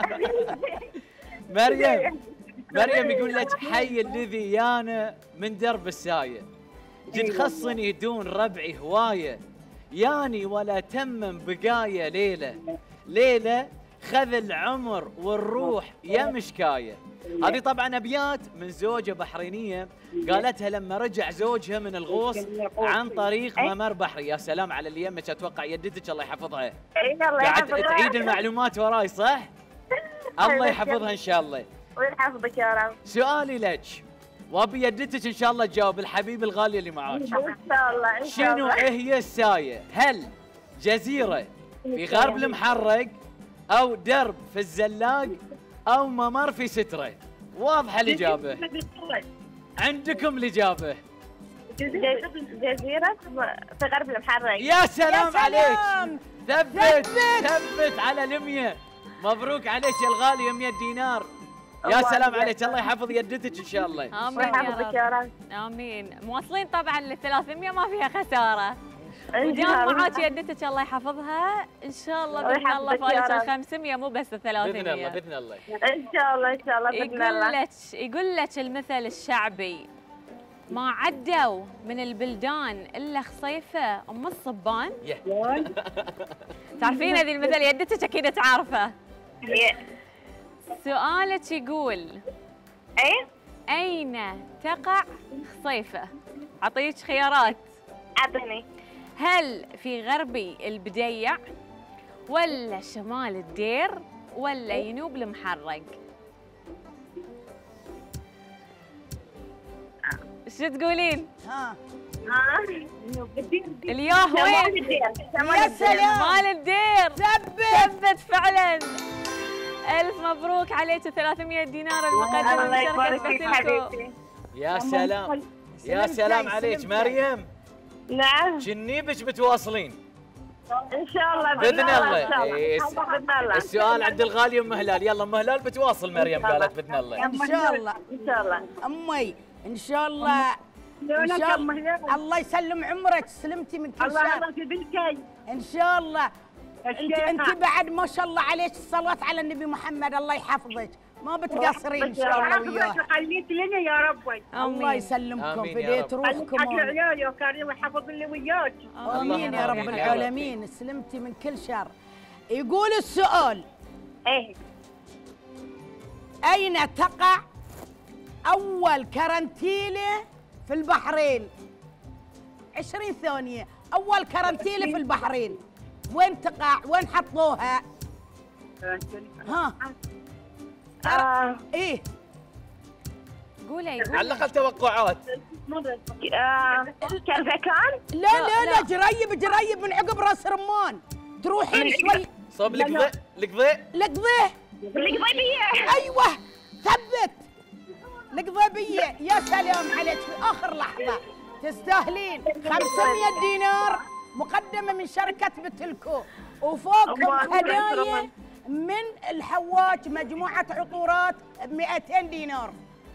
مريم يقول لك حي الذي يانا من درب الساية، جد خصني دون ربعي هواية، ياني ولا تمم بقايا ليلة خذ العمر والروح يا مشكاية. هذه طبعا ابيات من زوجة بحرينية قالتها لما رجع زوجها من الغوص عن طريق ممر بحري. يا سلام على اللي يمك، اتوقع يدتك الله يحفظها. قاعد تعيد المعلومات وراي صح؟ الله يحفظها ان شاء الله. ويحفظك يا رب. سؤالي لك وابي يدتك ان شاء الله تجاوب الحبيب الغالي اللي معاك. ان شاء الله. شنو هي الساية؟ هل جزيرة في غرب المحرق، او درب في الزلاق، او ممر في سترة؟ واضحة الإجابة. عندكم الإجابة. جزيرة في غرب المحرق. يا سلام عليك. ثبت على المية. مبروك عليك يا الغالية 100 دينار. يا سلام عليك، الله يحفظ يدتك ان شاء الله. امين يا رب. امين. مواصلين طبعا لل 300 ما فيها خسارة. ودام معاك يدتك الله يحفظها ان شاء الله باذن الله فايز ال 500 مو بس ال 300. باذن الله باذن الله. ان شاء الله ان شاء الله باذن الله. يقول لك المثل الشعبي ما عدوا من البلدان الا خصيفه ام الصبان. تعرفين هذه المثل؟ يدتك اكيد تعرفه. سؤالك يقول اين تقع خصيفه؟ اعطيك خيارات. اعطني. هل في غربي البديع، ولا شمال الدير، ولا جنوب المحرق؟ شو تقولين؟ الياه وين؟ يا سلام. شمال الدير. ثبت فعلا. ألف مبروك عليك 300 دينار المقدمة من شركة فتلكو. يا سلام يا سلام عليك مريم. نعم. شنيبك بتواصلين؟ ان شاء الله باذن الله. السؤال عند الغالية ام هلال. يلا ام هلال بتواصل مريم قالت باذن الله. ان شاء الله ان شاء الله. امي ان شاء الله. ان شاء الله الله يسلم عمرك، سلمتي من كل شر. الله يحفظك بنتي. ان شاء الله. انت بعد ما شاء الله عليك الصلاة على النبي محمد، الله يحفظك، ما بتقصرين ان شاء الله وياه. خليك لنا يا رب. الله يسلمكم فديت روحكم. حق عيالي وكريم ويحفظ لي وياك. امين يا رب العالمين، سلمتي من كل شر. يقول السؤال اين تقع اول كرنتيلة في البحرين؟ 20 ثانية. اول كرنتيلة في البحرين وين تقع؟ وين حطوها؟ ها ايه قولي على الاقل توقعات. كرفكان؟ لا جريب من عقب راس رمان تروحين شوي صوب القضيء. ايوه ثبت. القضيبية يا سلام عليك في آخر لحظة تستاهلين 500 دينار مقدمة من شركة بتلكو وفوقهم هدايا من الحواج مجموعة عطورات ب 200 دينار.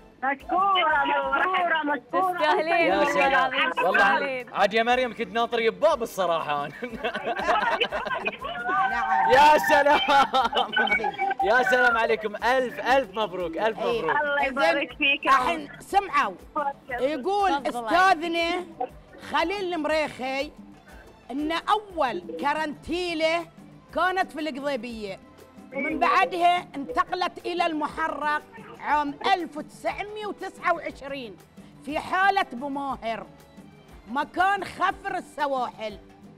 مشكورة تستاهلين يا سلام والله عاد يا مريم كنت ناطر يباب الصراحة أنا. نعم يا سلام يا سلام عليكم، ألف مبروك ألف مبروك. الله يبارك فيك. الحين سمعوا يقول استاذنا خليل المريخي ان اول كرنتيله كانت في القضيبيه ومن بعدها انتقلت الى المحرق عام 1929 في حاله بماهر مكان خفر السواحل.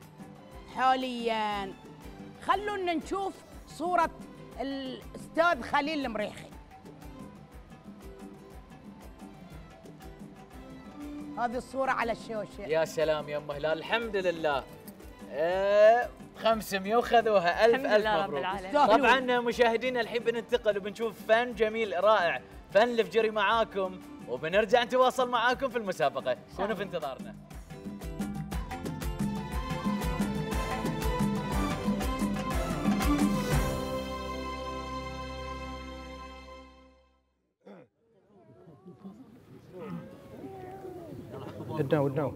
حاليا خلونا نشوف صوره الاستاذ خليل المريخي. هذه الصورة على الشاشة. يا سلام يا أم هلال، الحمد لله. 500 وخذوها. ألف مبروك. طبعا مشاهدينا الحين بننتقل وبنشوف فن جميل رائع، فن الفجري معاكم، وبنرجع نتواصل معاكم في المسابقة. كونوا في انتظارنا. ودنا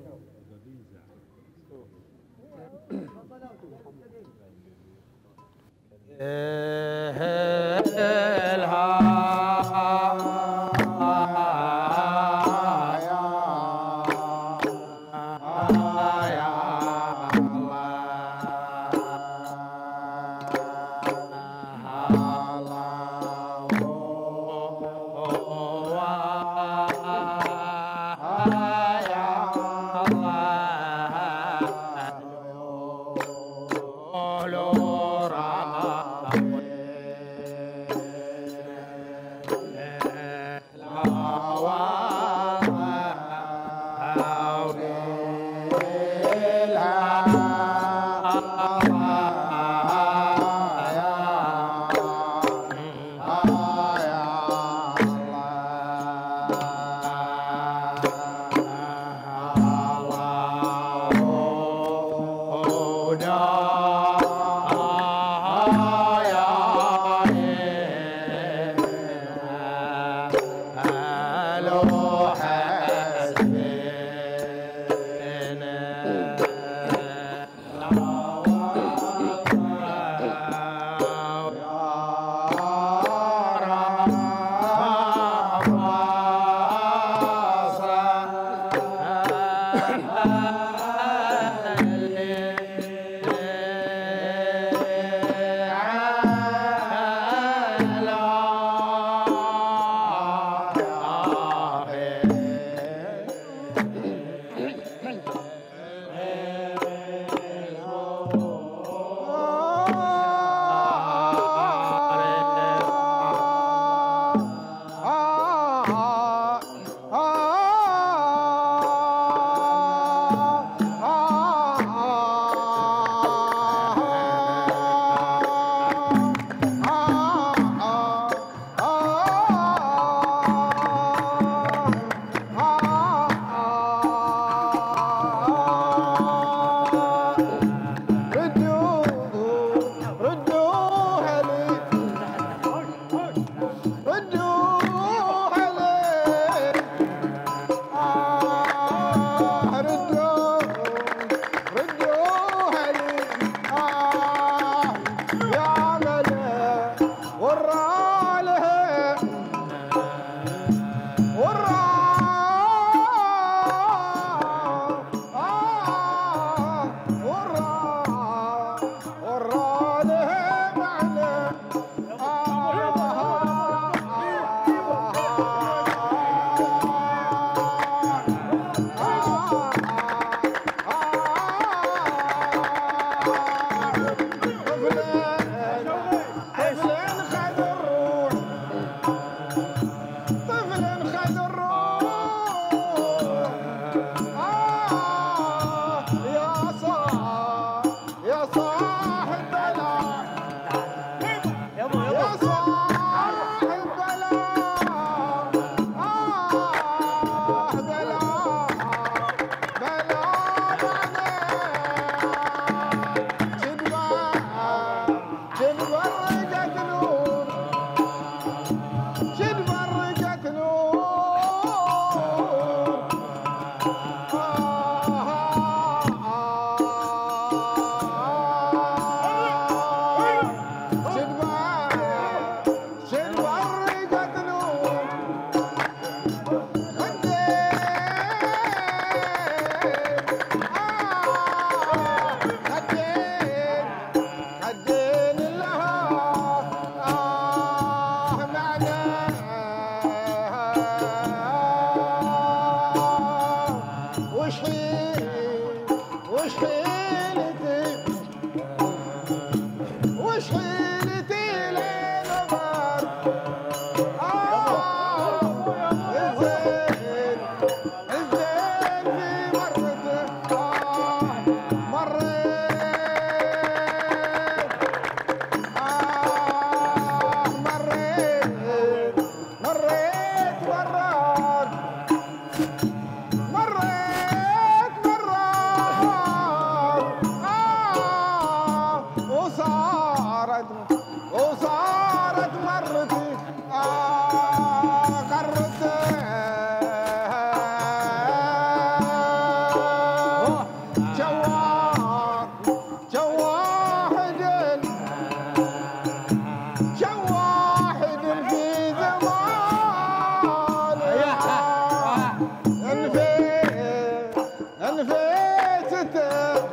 شواحد شواحد في زمان انفيته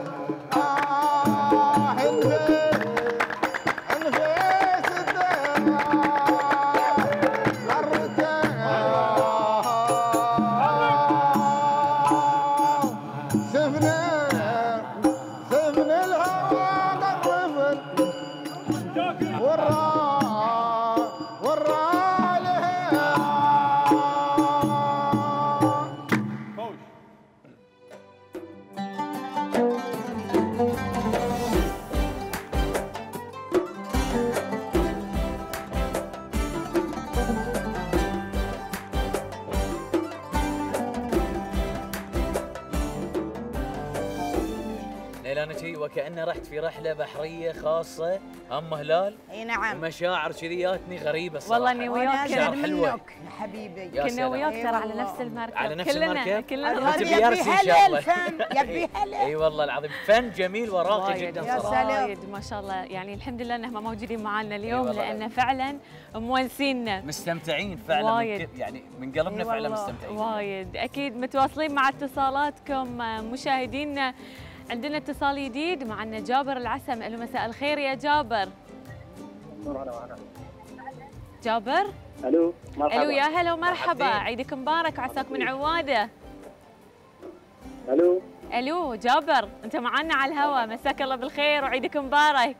ليلانتي وكأني رحت في رحلة بحرية خاصة أم هلال. اي نعم. ومشاعر كذي جاتني غريبة الصراحة. والله اني وياك حلوة يا حبيبي. كنا وياك ترى على نفس المركب. على نفس المركب؟ كلنا كنت بيرسي إن شاء الله. يبي هلا. اي والله العظيم فن جميل وراقي جدا صراحة. وايد ما شاء الله، يعني الحمد لله انهم موجودين معنا اليوم لأن فعلا مونسينا. مستمتعين فعلا وايد. يعني من قلبنا فعلا مستمتعين. وايد أكيد متواصلين مع اتصالاتكم مشاهدينا. عندنا اتصال جديد معنا جابر العسم. الو مساء الخير يا جابر. جابر. الو مرحبا. الو يا هلا ومرحبا، عيدك مبارك وعساك من عواده. الو جابر انت معنا على الهواء، مساك الله بالخير وعيدك مبارك.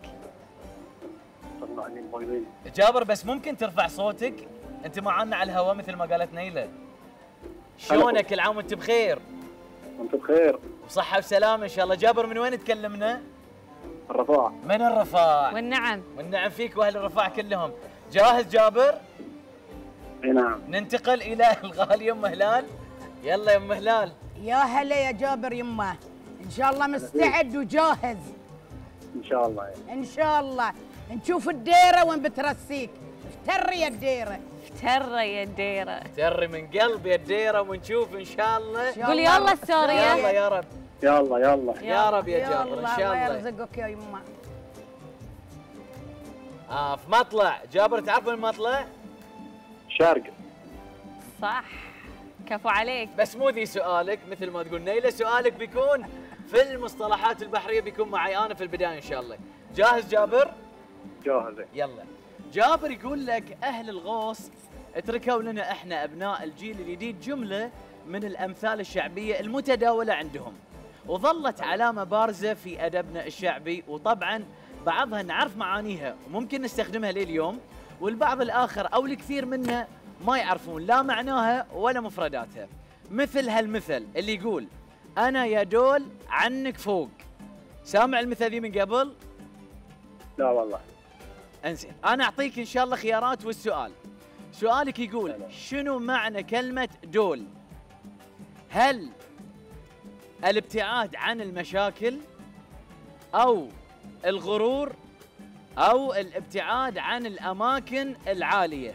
جابر بس ممكن ترفع صوتك؟ انت معنا على الهواء مثل ما قالت نيلة. شلونك؟ كل عام وانت بخير. وانت بخير وصحة وسلامة ان شاء الله. جابر من وين تكلمنا؟ الرفاع. من الرفاع. والنعم. والنعم فيك واهل الرفاع كلهم. جاهز جابر؟ اي نعم. ننتقل الى الغالية ام هلال. يلا يا ام هلال. يا هلا يا جابر يمه، ان شاء الله مستعد وجاهز. ان شاء الله. ان شاء الله نشوف الديره وين بترسيك. افتري يا الديره. افتري يا الديره. افتري من قلب يا الديره ونشوف ان شاء الله. قول يلا السوريه. يلا يا رب. يلا يا رب يا جابر ان شاء الله. الله يرزقك يا يمه. في مطلع. جابر تعرف وين مطلع؟ شارق. صح كفو عليك. بس مو ذي سؤالك مثل ما تقول نيلة، سؤالك بيكون في المصطلحات البحرية، بيكون معي أنا في البداية إن شاء الله. جاهز جابر؟ جاهز. يلا. جابر يقول لك أهل الغوص اتركوا لنا إحنا أبناء الجيل الجديد جملة من الأمثال الشعبية المتداولة عندهم، وظلت علامة بارزة في أدبنا الشعبي، وطبعا بعضها نعرف معانيها وممكن نستخدمها لليوم، والبعض الآخر أو الكثير منها ما يعرفون لا معناها ولا مفرداتها. مثل هالمثل اللي يقول أنا يا دول عنك فوق. سامع المثل ذي من قبل؟ لا والله. انزين أنا أعطيك إن شاء الله خيارات والسؤال. سؤالك يقول شنو معنى كلمة دول؟ هل الابتعاد عن المشاكل أو الغرور أو الابتعاد عن الأماكن العالية؟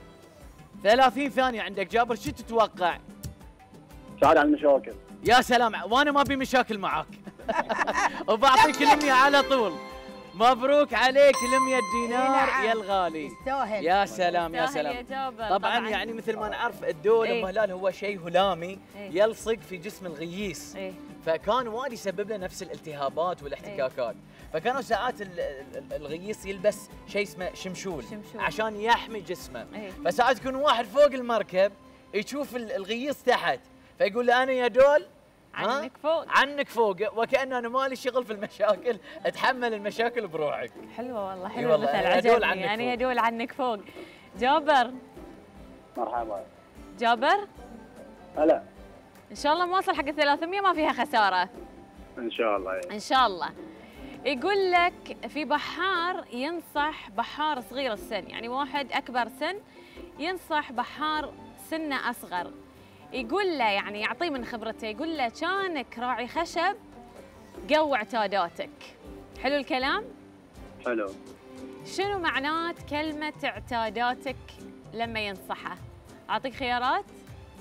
30 ثانية عندك جابر، شو تتوقع؟ ابتعاد عن المشاكل. يا سلام، وانا ما ابي مشاكل معاك. وبعطيك ال100 على طول. مبروك عليك ال100 دينار يا الغالي. يستاهل. يا سلام يا يستاهل سلام. يا جابر. طبعا يعني مثل ما نعرف الدول ام هلال هو شيء هلامي يلصق في جسم الغييس، فكان وايد يسبب له نفس الالتهابات والاحتكاكات، فكانوا ساعات الغييس يلبس شيء اسمه شمشول عشان يحمي جسمه. فساعات يكون واحد فوق المركب يشوف الغييس تحت فيقول له انا يا دول عنك فوق. عنك فوق، وكأن انا مالي شغل في المشاكل، اتحمل المشاكل بروحك. حلوه والله، حلو المثل عجبني. انا يا دول عنك فوق. جابر. مرحبا. جابر. هلا. ان شاء الله مواصل حق 300 ما فيها خساره. ان شاء الله. ان شاء الله. يقول لك في بحار ينصح بحار صغير السن، يعني واحد اكبر سن ينصح بحار سنه اصغر، يقول له يعني يعطيه من خبرته، يقول له كانك راعي خشب قوي اعتاداتك. حلو الكلام؟ حلو. شنو معنات كلمة اعتاداتك لما ينصحه؟ أعطيك خيارات؟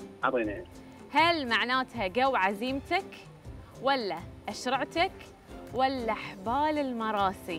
أعطيني. هل معناتها قو عزيمتك ولا أشرعتك ولا حبال المراسي؟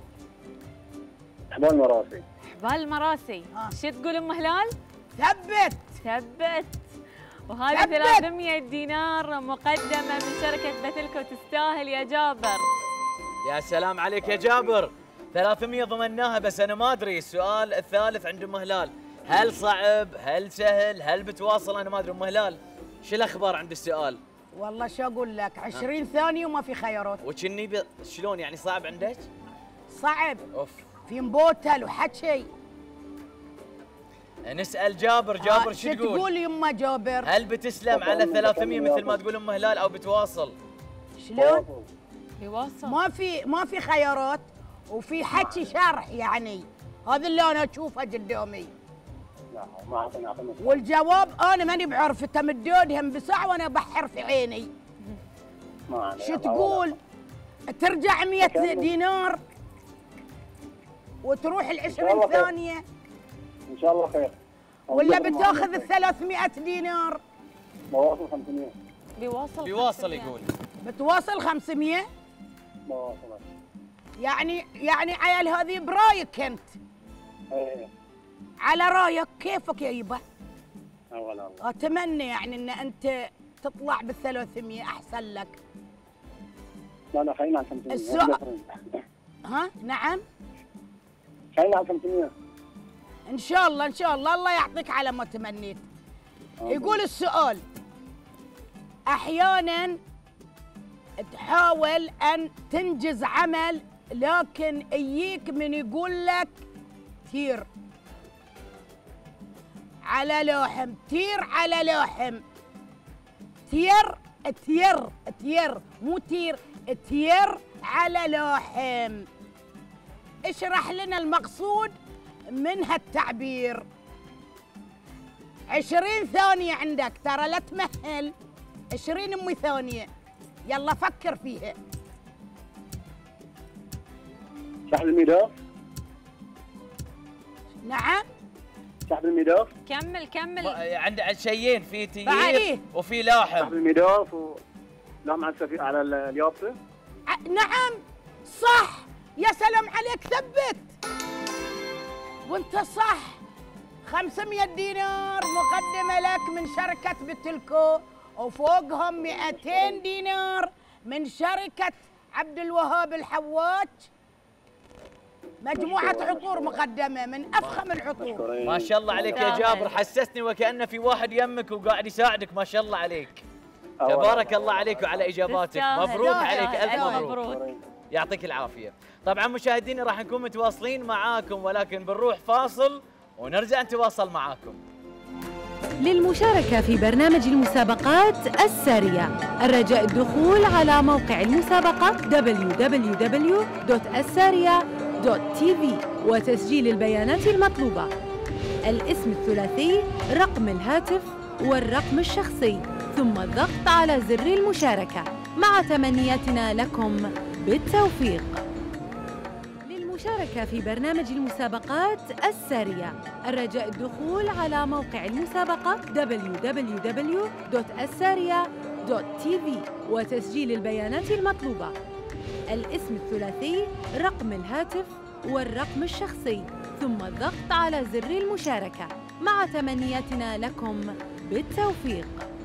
حبال المراسي. حبال المراسي. شو تقول ام هلال؟ ثبت. ثبت. وهذه 300 دينار مقدمه من شركه بتلكو، تستاهل يا جابر. يا سلام عليك يا جابر، 300 ضمناها. بس انا ما ادري السؤال الثالث عند ام هلال، هل صعب؟ هل سهل؟ هل بتواصل؟ انا ما ادري. ام هلال شو الاخبار عند السؤال؟ والله شو اقول لك، 20 ثانيه وما في خيارات. وكني شلون يعني صعب عندك؟ صعب. اوف. في مبوتل وحكي. نسال جابر. جابر شو تقول؟ تقول يما جابر؟ هل بتسلم على 300 مثل ما تقول ام هلال او بتواصل؟ شلون؟ بيواصل. ما في خيارات وفي حكي شرح، يعني هذا اللي انا اشوفه قدامي. لا ما اعطينا. والجواب انا ماني بعرفته، مدودهم بساعه وانا بحر في عيني. شو تقول؟ ترجع 100 دينار وتروح ال 20 ثانيه ان شاء الله خير. ولا بتاخذ ال 300 دينار؟ بواصل 500. بيواصل يقول. بتواصل 500؟ بواصل. يعني عيال هذه برايك انت. ايه على رايك كيفك يا يبا؟ والله اتمنى يعني ان انت تطلع بال 300 احسن لك. لا خلينا على 500. السؤال ها؟ نعم؟ خلينا على 500 ان شاء الله. ان شاء الله الله يعطيك على ما تمنيت. يقول السؤال: احيانا تحاول ان تنجز عمل لكن يجيك من يقول لك تير على لوحم، تير على لوحم، تير مو تير، تير على لوحم. اشرح لنا المقصود من هالتعبير. 20 ثانية عندك، ترى لا تمهل. 20 ثانية، يلا فكر فيها. سحب الميداف. نعم سحب الميداف. كمل. عند شيئين، في تيير وفي لاحم. سحب الميداف لام على اليابسه. نعم صح، يا سلام عليك، ثبت وانت صح. 500 دينار مقدمة لك من شركة بتلكو، وفوقهم 200 دينار من شركة عبد الوهاب الحواج. مجموعة عطور مقدمة من أفخم العطور. ما شاء الله عليك يا جابر، حسسني وكأنه في واحد يمك وقاعد يساعدك. ما شاء الله عليك، تبارك الله عليك وعلى إجاباتك. مبروك عليك، ألف مبروك، يعطيك العافية. طبعا مشاهدينا راح نكون متواصلين معاكم، ولكن بنروح فاصل ونرجع نتواصل معاكم. للمشاركة في برنامج المسابقات السارية الرجاء الدخول على موقع المسابقة www.السارية.tv وتسجيل البيانات المطلوبة: الاسم الثلاثي، رقم الهاتف والرقم الشخصي، ثم الضغط على زر المشاركة. مع تمنياتنا لكم بالتوفيق. للمشاركة في برنامج المسابقات السارية الرجاء الدخول على موقع المسابقة www.السارية.tv وتسجيل البيانات المطلوبة: الاسم الثلاثي، رقم الهاتف والرقم الشخصي، ثم الضغط على زر المشاركة. مع تمنياتنا لكم بالتوفيق.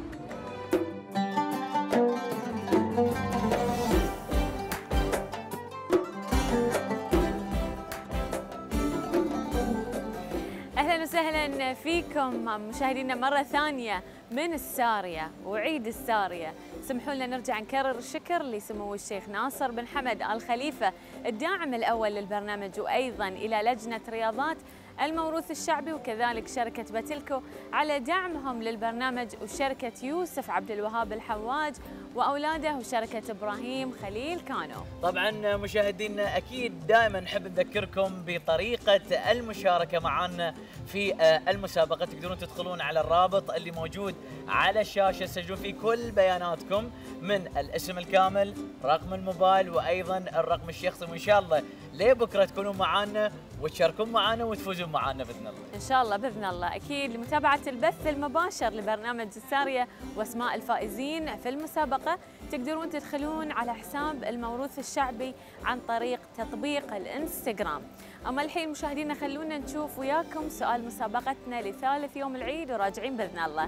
أهلا وسهلا فيكم مشاهدينا مرة ثانية من السارية وعيد السارية. سمحوا لنا نرجع نكرر الشكر لسمو الشيخ ناصر بن حمد آل خليفة الداعم الأول للبرنامج، وأيضا إلى لجنة رياضات الموروث الشعبي وكذلك شركة بتلكو على دعمهم للبرنامج، وشركة يوسف عبد الوهاب الحواج وأولاده وشركة إبراهيم خليل كانو. طبعا مشاهدينا أكيد دائما نحب نذكركم بطريقة المشاركة معنا في المسابقة. تقدرون تدخلون على الرابط اللي موجود على الشاشة، تسجلون فيه كل بياناتكم من الاسم الكامل، رقم الموبايل، وأيضا الرقم الشخصي، وإن شاء الله لبكرة تكونون معنا وتشاركون معنا وتفوزون معنا بإذن الله. إن شاء الله بإذن الله. أكيد لمتابعة البث المباشر لبرنامج السارية وأسماء الفائزين في المسابقة المسابقة تقدرون تدخلون على حساب الموروث الشعبي عن طريق تطبيق الانستغرام. أما الحين مشاهدينا خلونا نشوف وياكم سؤال مسابقتنا لثالث يوم العيد وراجعين بإذن الله.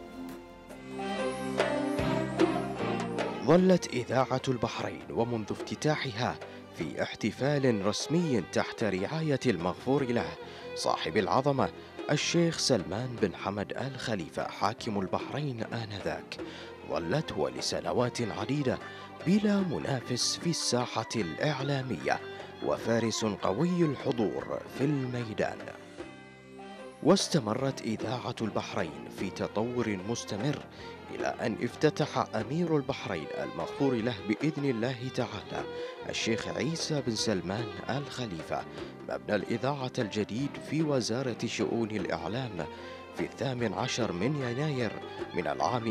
ظلت إذاعة البحرين ومنذ افتتاحها في احتفال رسمي تحت رعاية المغفور له صاحب العظمة الشيخ سلمان بن حمد آل خليفة حاكم البحرين آنذاك، ظلت ولسنوات عديدة بلا منافس في الساحة الإعلامية وفارس قوي الحضور في الميدان. واستمرت إذاعة البحرين في تطور مستمر إلى أن افتتح أمير البحرين المغفور له بإذن الله تعالى الشيخ عيسى بن سلمان آل خليفة مبنى الإذاعة الجديد في وزارة شؤون الإعلام في 18 من يناير من العام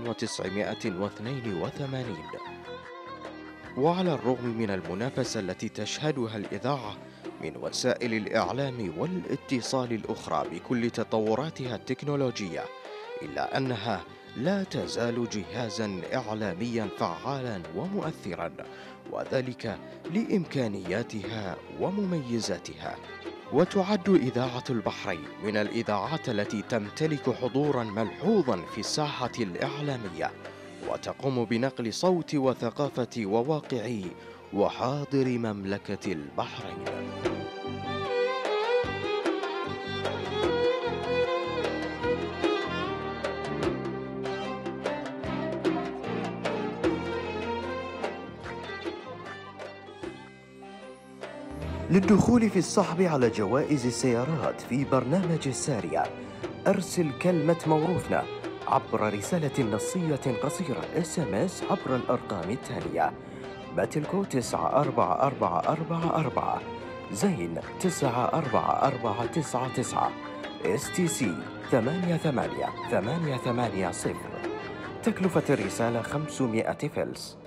1982. وعلى الرغم من المنافسة التي تشهدها الإذاعة من وسائل الإعلام والاتصال الأخرى بكل تطوراتها التكنولوجية، إلا أنها لا تزال جهازاً إعلامياً فعالاً ومؤثراً، وذلك لإمكانياتها ومميزاتها. وتعد إذاعة البحرين من الإذاعات التي تمتلك حضوراً ملحوظاً في الساحة الإعلامية، وتقوم بنقل صوت وثقافة وواقع وحاضر مملكة البحرين. للدخول في السحب على جوائز السيارات في برنامج السارية أرسل كلمة موروثنا عبر رسالة نصية قصيرة SMS عبر الأرقام التالية: باتلكو 944444 زين 94499 STC 88880. تكلفة الرسالة 500 فلس.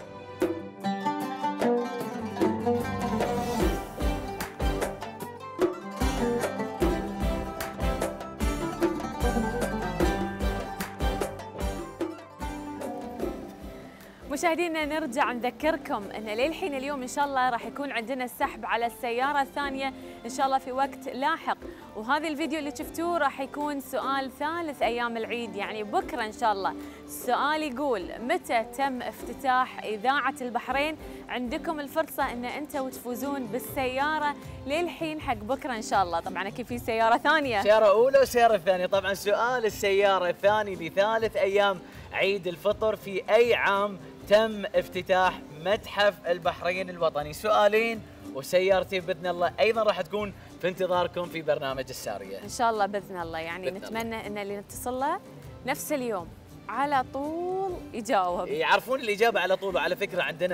مشاهدينا نرجع نذكركم ان للحين اليوم ان شاء الله راح يكون عندنا السحب على السياره الثانيه ان شاء الله في وقت لاحق، وهذا الفيديو اللي شفتوه راح يكون سؤال ثالث ايام العيد، يعني بكره ان شاء الله. السؤال يقول: متى تم افتتاح اذاعه البحرين؟ عندكم الفرصه ان انتم تفوزون بالسياره للحين حق بكره ان شاء الله. طبعا اكيد في سياره ثانيه، سياره اولى وسياره ثانيه. طبعا سؤال السياره الثاني لثالث ايام عيد الفطر: في اي عام تم افتتاح متحف البحرين الوطني؟ سؤالين وسيارتين باذن الله ايضا راح تكون في انتظاركم في برنامج الساريه ان شاء الله باذن الله. يعني نتمنى ان اللي نتصل له نفس اليوم على طول يجاوب، يعرفون الاجابه على طول. وعلى فكره عندنا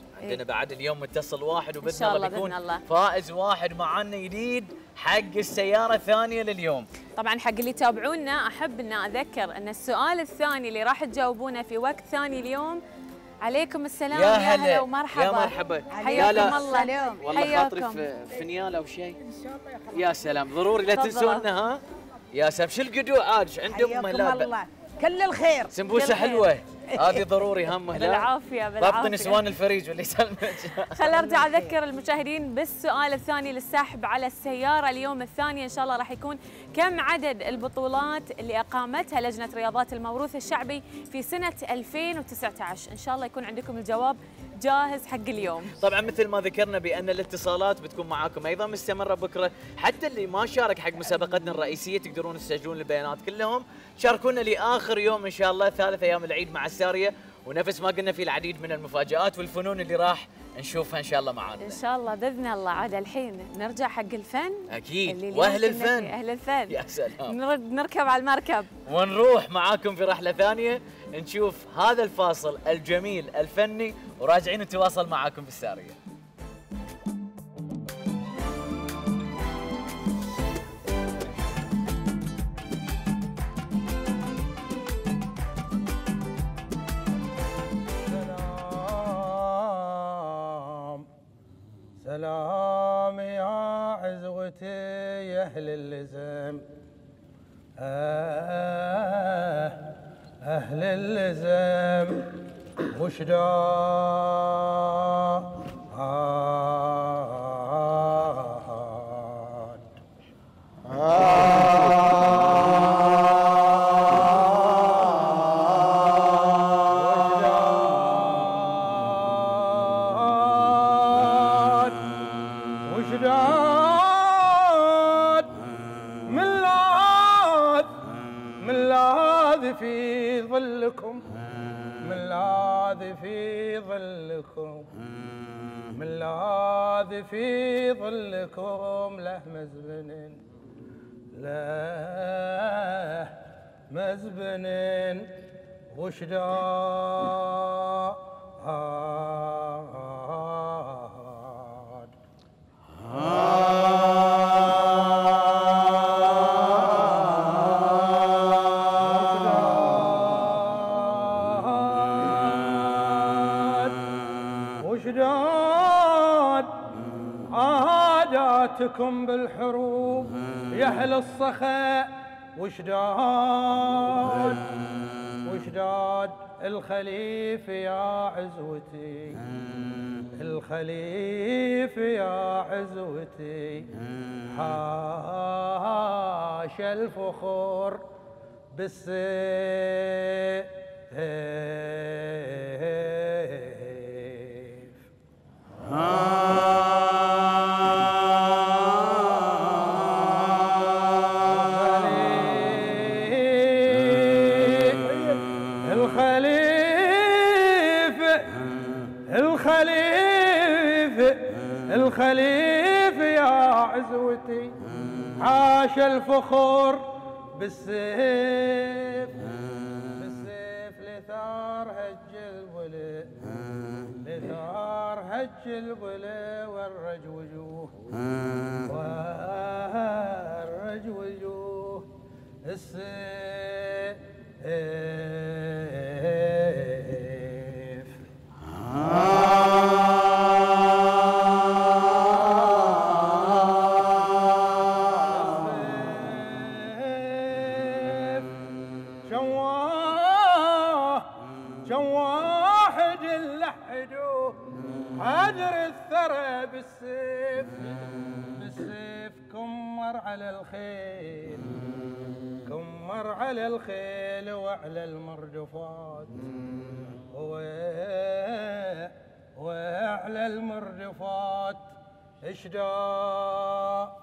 بعد اليوم متصل واحد وباذن الله بيكون فائز واحد معنا جديد حق السياره الثانيه لليوم. طبعا حق اللي يتابعونا احب ان اذكر ان السؤال الثاني اللي راح تجاوبونه في وقت ثاني اليوم. عليكم السلام، يا هلا ومرحبا. يا مرحبا، حياكم الله. والله خاطري في نياله او شيء. ان شاء الله يا سلام، ضروري لا تنسونا. ها يا سلام، شو القدوع عاد عندهم؟ لا كل الخير، سمبوسه حلوه هذه ضروري همه. بالعافيه بالعافيه. ضبط نسوان الفريج واللي يسلمك. خل ارجع اذكر المشاهدين بالسؤال الثاني للسحب على السياره اليوم الثاني ان شاء الله راح يكون: كم عدد البطولات اللي اقامتها لجنه رياضات الموروث الشعبي في سنه 2019؟ ان شاء الله يكون عندكم الجواب جاهز حق اليوم. طبعا مثل ما ذكرنا بان الاتصالات بتكون معاكم ايضا مستمره بكره، حتى اللي ما شارك حق مسابقتنا الرئيسيه تقدرون تسجلون البيانات كلهم. شاركونا لاخر يوم ان شاء الله ثالث ايام العيد مع الساريه، ونفس ما قلنا في العديد من المفاجآت والفنون اللي راح نشوفها ان شاء الله معانا. ان شاء الله باذن الله. عاد الحين نرجع حق الفن. اكيد، واهل الفن. اهل الفن، يا سلام. نركب على المركب ونروح معاكم في رحله ثانيه نشوف هذا الفاصل الجميل الفني، وراجعين نتواصل معاكم بالساريه. سلام يا عزوتي يا أهل اللزم، أهل اللزم، وشداد من لاذ في ظلكم من لاذ في ظلكم من لاذ في ظلكم له مزبن له مزبن وشداد وشداد عاداتكم بالحروب يا اهل الصخاء وشداد وشداد الخليفة يا عزوتي الخليفة يا عزوتي حاشا الفخور بالسيف الخليفة يا عزوتي عاش الفخور بالسيف بالسيف لثار هج البلي لثار هج البلي ورج وجوه ورج وجوه السيف واحد لحدوه حجر الثرى بالسيف بالسيف كمر على الخيل كمر على الخيل وعلى المردفات وعلى المردفات اشداد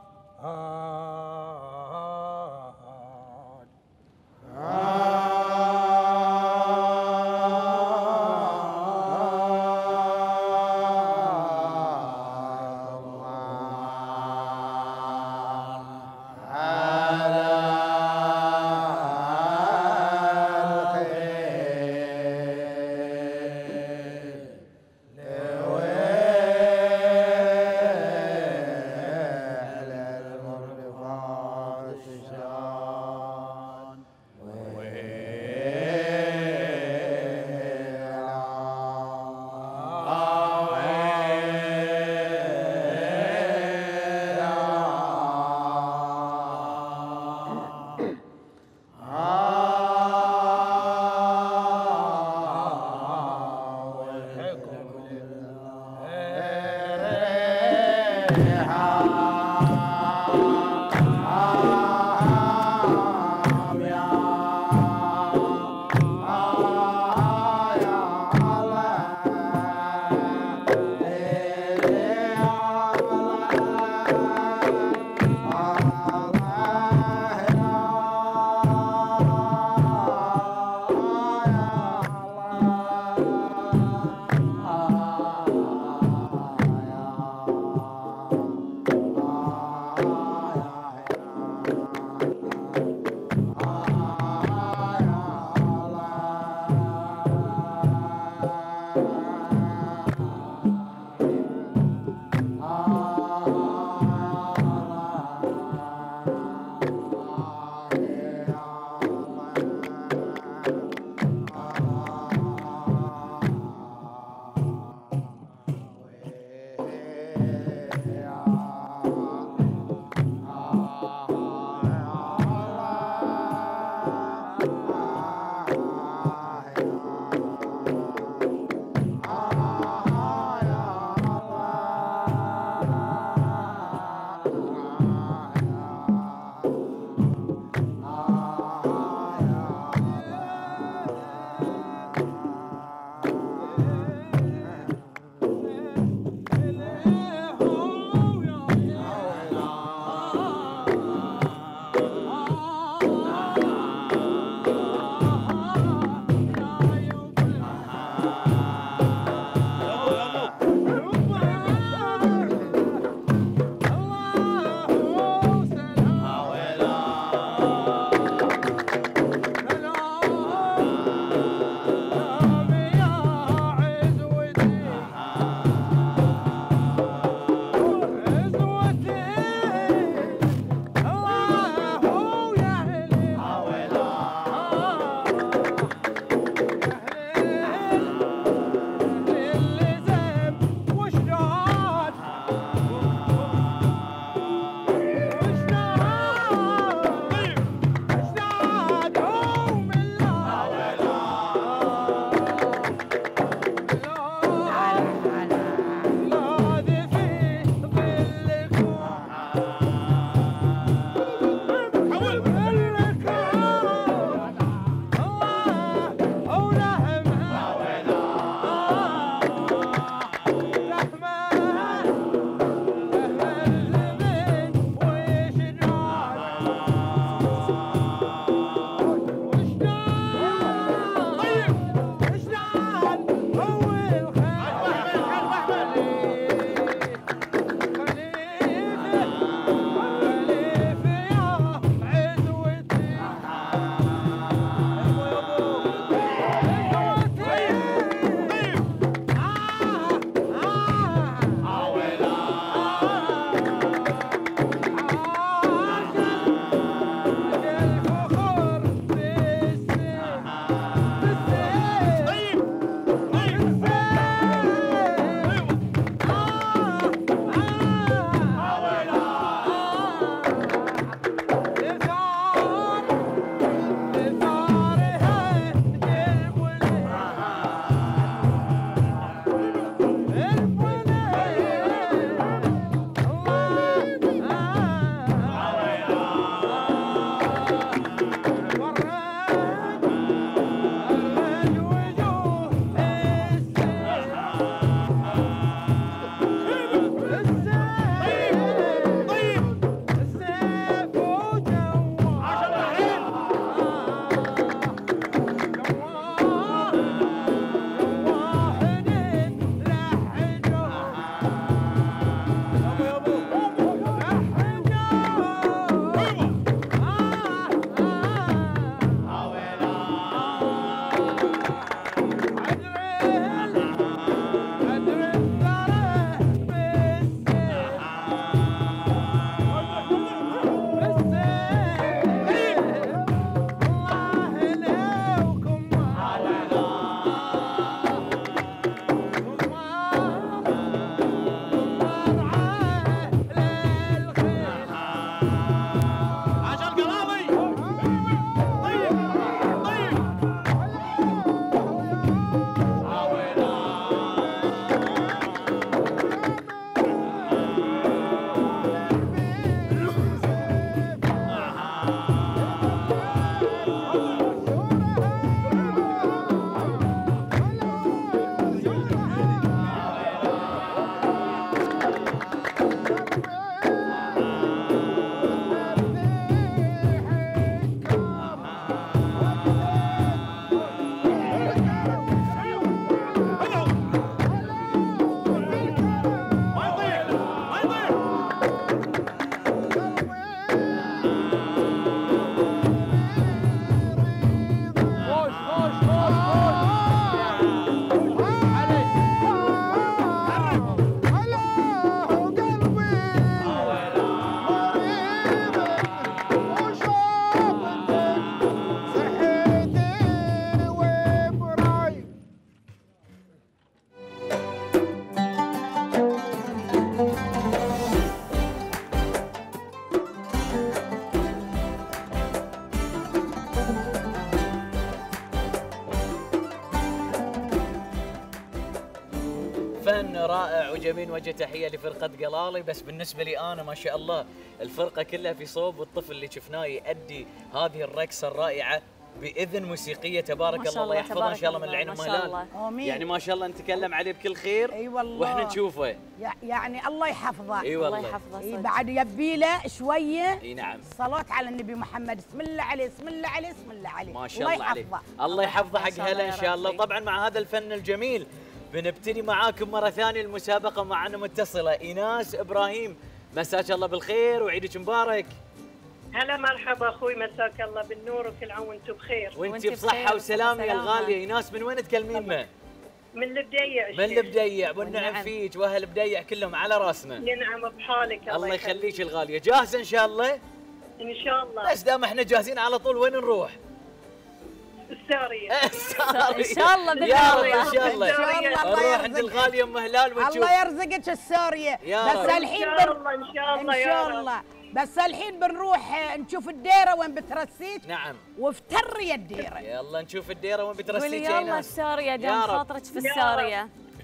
الجميل نوجه تحيه لفرقه قلالي. بس بالنسبه لي انا ما شاء الله الفرقه كلها في صوب الطفل اللي شفناه يؤدي هذه الرقصه الرائعه باذن موسيقيه تبارك الله. الله يحفظه ان شاء الله من العين ام هلال. يعني ما شاء الله نتكلم عليه بكل خير. اي والله واحنا نشوفه يعني الله يحفظه. اي والله الله يحفظه. بعد يبي له شويه. اي نعم. صلاه على النبي محمد. بسم الله عليه بسم الله عليه بسم الله عليه. ما شاء الله عليه. الله يحفظه حق هلا ان شاء الله. طبعا مع هذا الفن الجميل بنبتدي معاكم مره ثانيه المسابقه معنا متصله. ايناس ابراهيم مساك الله بالخير وعيدك مبارك. هلا مرحبا اخوي، مساك الله بالنور وكل عام وانتم بخير. وانت بصحه وسلامه يا الغاليه. ايناس من وين تكلمينا؟ من البديع. من البديع والنعم فيك واهل البديع كلهم على راسنا. ينعم بحالك. الله يخليك الغاليه. جاهزه ان شاء الله؟ ان شاء الله. بس دام احنا جاهزين على طول وين نروح؟ الساريه. ان شاء الله باذن الله. ان شاء الله نروح عند الغاليه ام هلال ونشوف. الله يرزقك الساريه. بس الحين ان شاء الله ان شاء الله ان شاء الله. بس الحين بنروح نشوف الديره وين بترسيك. نعم. وافتري الديره. يلا نشوف الديره وين بترسيك. قولي يلا الساريه دام خاطرك في الساريه.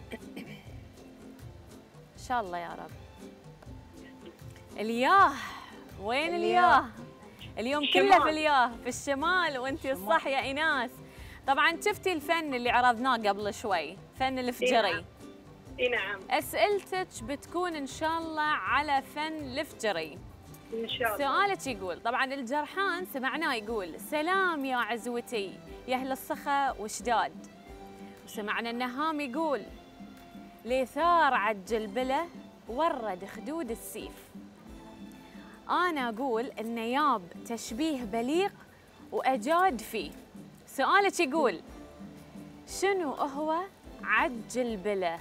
ان شاء الله يا رب. الياه وين الياه؟ اليوم كله في الياه في الشمال وانت الصح يا ايناس. طبعا شفتي الفن اللي عرضناه قبل شوي، فن الفجري. اي نعم. اسئلتك بتكون ان شاء الله على فن الفجري. ان شاء الله. سؤالك يقول، طبعا الجرحان سمعناه يقول سلام يا عزوتي يا اهل الصخا وشداد. وسمعنا النهام يقول ليثار عجل بله ورد خدود السيف. أنا أقول إنه ياب تشبيه بليق وأجاد فيه. سؤالك يقول شنو هو عجل بله؟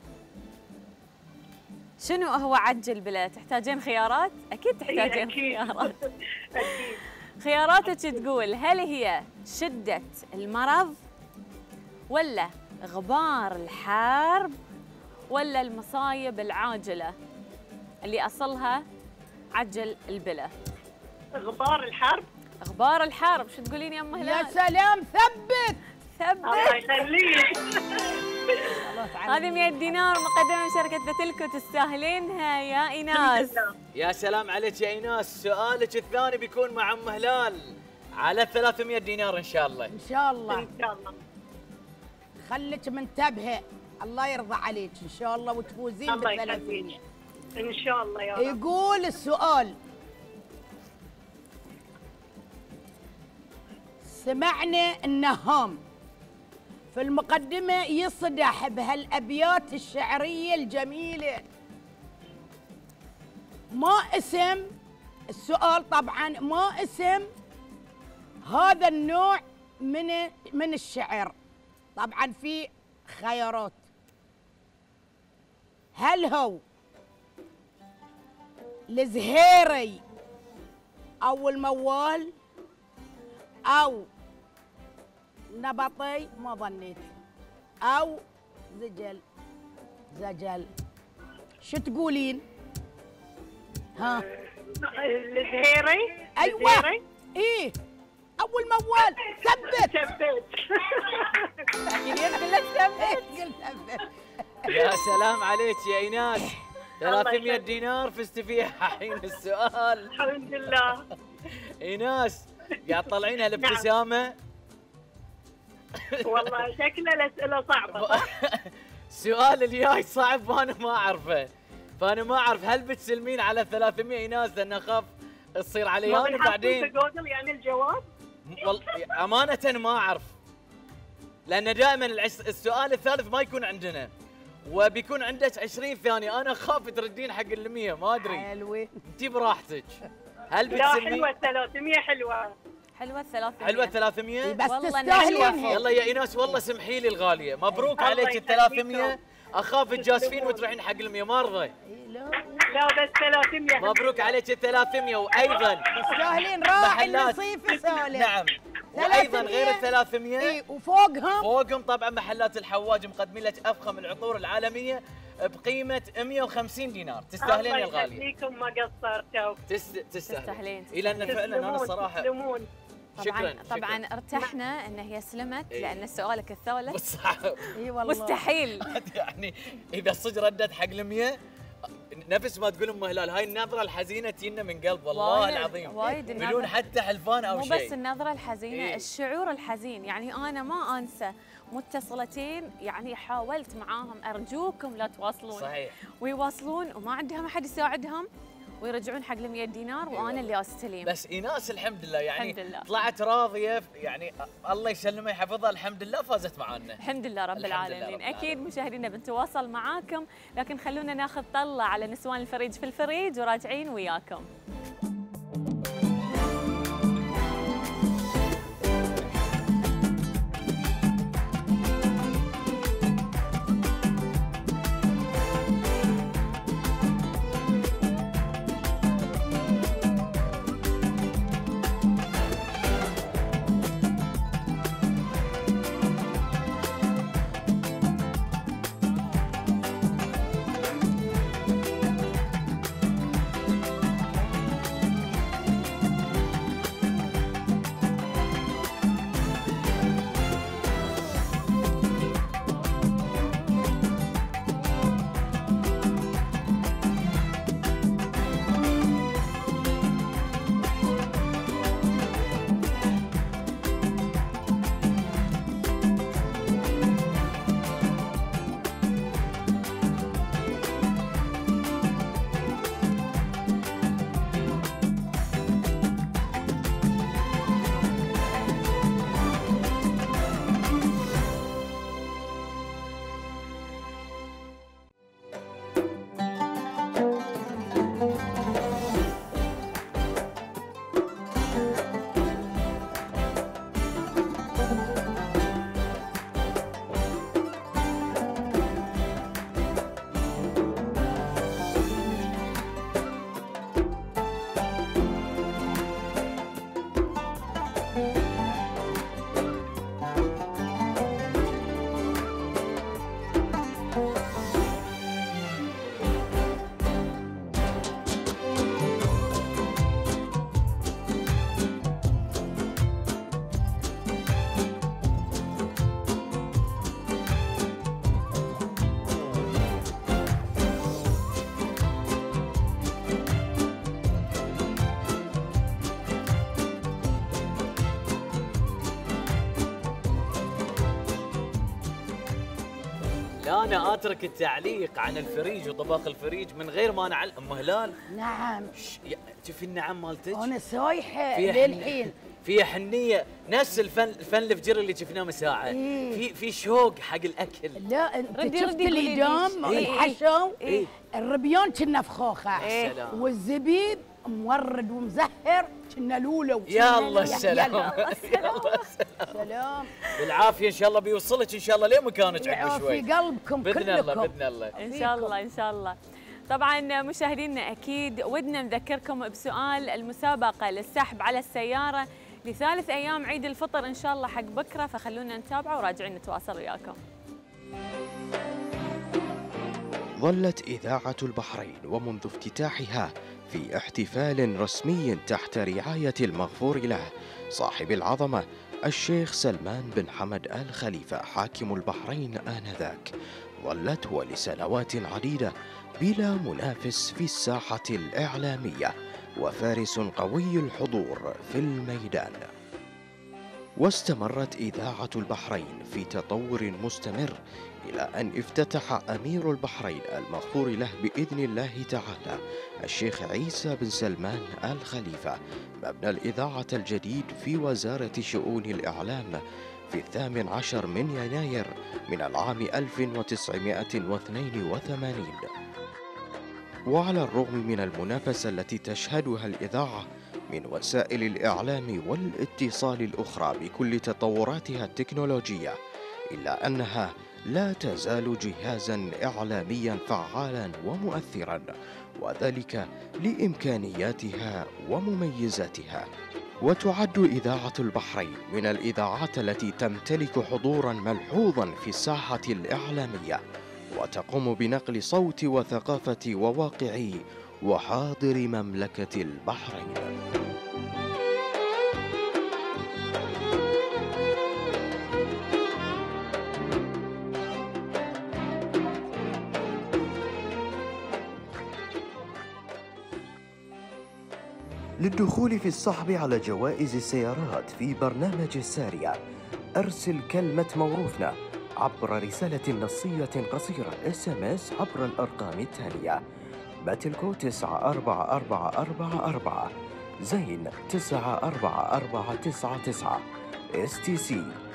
شنو هو عجل بله؟ تحتاجين خيارات؟ أكيد تحتاجين خيارات. خياراتك تقول هل هي شدة المرض ولا غبار الحرب ولا المصايب العاجلة اللي أصلها عجل البلا؟ غبار الحرب. غبار الحرب. شو تقولين يا ام هلال؟ يا سلام ثبت ثبت. الله يخليك. هذه 100 دينار مقدمه من شركه بتلكو تستاهلينها يا ايناس. يا سلام عليك يا ايناس. سؤالك الثاني بيكون مع ام هلال على 300 دينار ان شاء الله. ان شاء الله. ان شاء الله. خليك منتبهه. الله يرضى عليك ان شاء الله وتفوزين ب 300 ان شاء الله يا رب. يقول السؤال سمعنا النهام في المقدمة يصدح بهالأبيات الشعرية الجميلة. ما اسم السؤال طبعا ما اسم هذا النوع من الشعر؟ طبعا في خيارات. هل هو الزهيري او الموال او نبطي ما ظنيت او زجل؟ شو تقولين؟ الزهيري. ايوه ايه او الموال. ثبت. ثبت. يا سلام عليك يا ايناس. 300 دينار فزت فيها حين السؤال. الحمد لله. ايناس قاعد تطلعينها الابتسامه. والله شكله الاسئله صعبه. السؤال الجاي صعب وانا ما اعرفه، فانا ما اعرف هل بتسلمين على 300 ايناس لان اخاف تصير علي انا بعدين. في جوجل يعني الجواب؟ والله امانه ما اعرف، لان دائما السؤال الثالث ما يكون عندنا وبيكون عندك 20 ثانيه. انا اخاف تردين حق ال 100 ما ادري. حلوه انت براحتك. هل لا بتسلمين؟ حلوه 300 حلوه. حلوه 300. حلوه 300 بس تستاهلينها. يلا يا ايناس والله سمحي لي الغاليه. مبروك عليك ال 300. اخاف تجازفين وتروحين حق ال 100 ما ارضى. لا بس 300. مبروك عليك ال 300 وايضا تستاهلين راح النصيف يسولف. نعم وايضا غير ال 300 اي وفوقهم فوقهم طبعا محلات الحواج مقدمين لك افخم العطور العالميه بقيمه 150 دينار. تستاهلين يا الغاليه. الله يخليكم ما قصرتوا. تستاهلين. الى ان فعلا انا الصراحه شكرا. طبعا ارتحنا ان هي سلمت لان سؤالك الثالث صح. اي والله مستحيل. يعني اذا صدق ردت حق ال100 نفس ما تقول ام هلال، هاي النظره الحزينه تجينا من قلب والله العظيم بدون حتى حلفان او شيء. مو بس النظره الحزينه، الشعور الحزين. يعني انا ما انسى متصلتين يعني حاولت معاهم ارجوكم لا تواصلون، صحيح، ويواصلون وما عندهم احد يساعدهم ويرجعون حق ال100 دينار وانا اللي استلم. بس ايناس الحمد لله يعني الحمد لله. طلعت راضيه، يعني الله يسلمها يحفظها، الحمد لله فازت معانا. الحمد لله رب العالمين. اكيد مشاهدينا بنتواصل معاكم، لكن خلونا ناخذ طلة على نسوان الفريج في الفريج وراجعين وياكم. أنا أترك التعليق عن الفريج وطباخ الفريج من غير ما نعلم. أم هلال نعم شوفي النعم مالتك أنا سايحة للحين فيها حنية نفس الفن الفجر اللي شفناه من ساعة. في شوق حق الأكل. لا أنت شفت الإدام الحشو الربيان كنا فخوخة والزبيب مورد ومزهر كنا لولو. يلا السلام. سلام بالعافية إن شاء الله بيوصلك إن شاء الله لين مكانك عقب شوي. في قلبكم كلكم بإذن الله بإذن الله إن شاء الله إن شاء الله. طبعا مشاهدينا أكيد ودنا نذكركم بسؤال المسابقة للسحب على السيارة لثالث أيام عيد الفطر إن شاء الله حق بكرة، فخلونا نتابعه وراجعين نتواصل وياكم. ظلت إذاعة البحرين ومنذ افتتاحها في احتفال رسمي تحت رعاية المغفور له صاحب العظمة الشيخ سلمان بن حمد آل خليفة حاكم البحرين آنذاك، ظلت ولسنوات عديدة بلا منافس في الساحة الإعلامية وفارس قوي الحضور في الميدان. واستمرت إذاعة البحرين في تطور مستمر إلى أن افتتح أمير البحرين المغفور له بإذن الله تعالى الشيخ عيسى بن سلمان آل خليفة مبنى الإذاعة الجديد في وزارة شؤون الإعلام في 18 من يناير من العام 1982. وعلى الرغم من المنافسة التي تشهدها الإذاعة من وسائل الإعلام والاتصال الأخرى بكل تطوراتها التكنولوجية، إلا أنها لا تزال جهازاً إعلامياً فعالاً ومؤثراً، وذلك لإمكانياتها ومميزاتها. وتعد إذاعة البحرين من الإذاعات التي تمتلك حضوراً ملحوظاً في الساحة الإعلامية، وتقوم بنقل صوت وثقافة وواقع وحاضر مملكة البحرين. للدخول في السحب على جوائز السيارات في برنامج السارية أرسل كلمة موروثنا عبر رسالة نصية قصيرة SMS عبر الأرقام التالية: باتلكو 944444، زين 94499، STC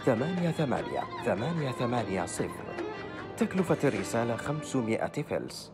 88880. تكلفة الرسالة 500 فلس.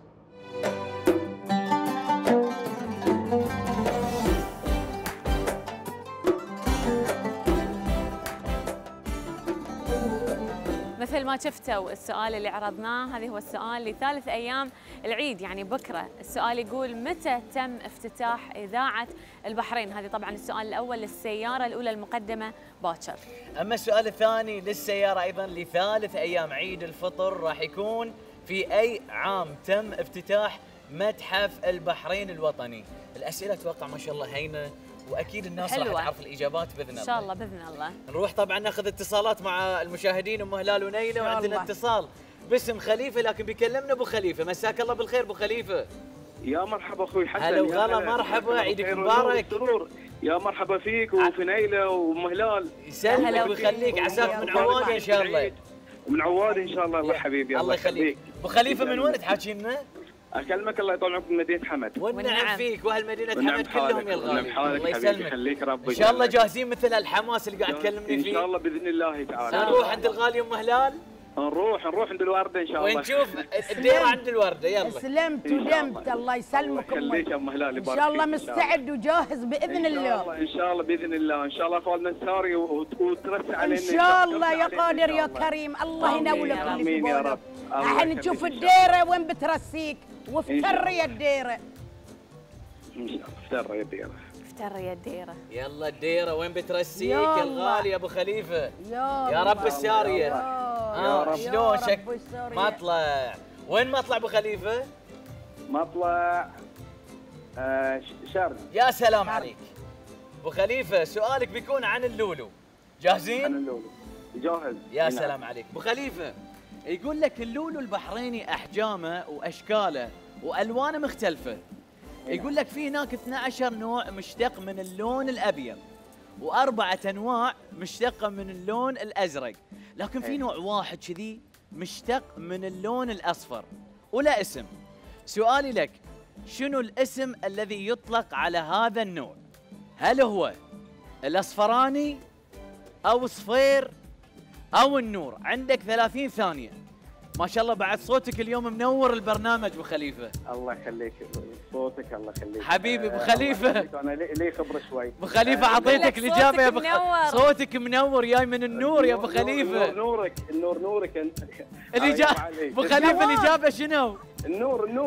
مثل ما شفتوا السؤال اللي عرضناه، هذا هو السؤال لثالث أيام العيد، يعني بكرة. السؤال يقول: متى تم افتتاح إذاعة البحرين؟ هذه طبعا السؤال الأول للسيارة الأولى المقدمة باكر. أما السؤال الثاني للسيارة أيضا لثالث أيام عيد الفطر، راح يكون في أي عام تم افتتاح متحف البحرين الوطني؟ الأسئلة أتوقع ما شاء الله هينة، واكيد الناس راح تعرف الاجابات باذن الله. ان شاء الله باذن الله. نروح طبعا ناخذ اتصالات مع المشاهدين، ام هلال ونيله، وعندنا اتصال باسم خليفه لكن بيكلمنا ابو خليفه. مساك الله بالخير ابو خليفه. يا مرحبا اخوي حسن. هلا وغلا، مرحبا، عيدك مبارك. يا مرحبا فيك وفي نيله وام هلال. يسلمك ويخليك، عساك من عواد ان شاء الله. من عواد ان شاء الله. الله حبيبي الله يخليك. ابو خليفه من وين تحاكينا؟ اكلمك الله يطول عمرك من مدينه حمد. والنعم فيك واهل مدينه حمد كلهم يا الغالي. الله يسلمك يخليك ربي. ان شاء الله جاهزين مثل الحماس اللي قاعد تكلمني فيه؟ ان شاء الله باذن الله تعالى. نروح عند الغالي ام هلال. نروح عند الورده ان شاء الله. ونشوف الديره عند الورده. يلا. سلمت ودمت، الله يسلمك. خليك يا ام هلال. ان شاء الله مستعد وجاهز باذن الله. ان شاء الله باذن الله. ان شاء الله فالنا الساري وترسى علينا ان شاء الله يا قادر يا كريم. الله ينولك اللي في بالك. الحين نشوف الديره وين بترسيك، وافتر يا الديره. ان شاء الله افتر يا الديره. افتر يا الديره. يلا الديره وين بترسيك يا الغالي يا ابو خليفه؟ يا رب الساريه. يا رب. شلون مطلع؟ وين مطلع ابو خليفه؟ مطلع شرق. يا سلام عليك ابو خليفه. سؤالك بيكون عن اللولو. جاهزين؟ عن اللولو جاهز. يا سلام عليك ابو خليفه. يقول لك اللولو البحريني احجامه واشكاله والوانه مختلفه. يقول لك في هناك 12 نوع مشتق من اللون الابيض، واربعه انواع مشتقه من اللون الازرق، لكن في نوع واحد كذي مشتق من اللون الاصفر ولا اسم. سؤالي لك: شنو الاسم الذي يطلق على هذا النوع؟ هل هو الاصفراني او صفير او النور؟ عندك 30 ثانيه. ما شاء الله بعد صوتك اليوم منور البرنامج ابو خليفه. الله يخليك صوتك. الله يخليك حبيبي ابو خليفه. انا لي خبره شوي. ابو خليفه اعطيتك الاجابه يا ابو خليفه. صوتك منور جاي من النور يا ابو خليفه. نورك نورك انت. الاجابه ابو خليفه الاجابه شنو؟ النور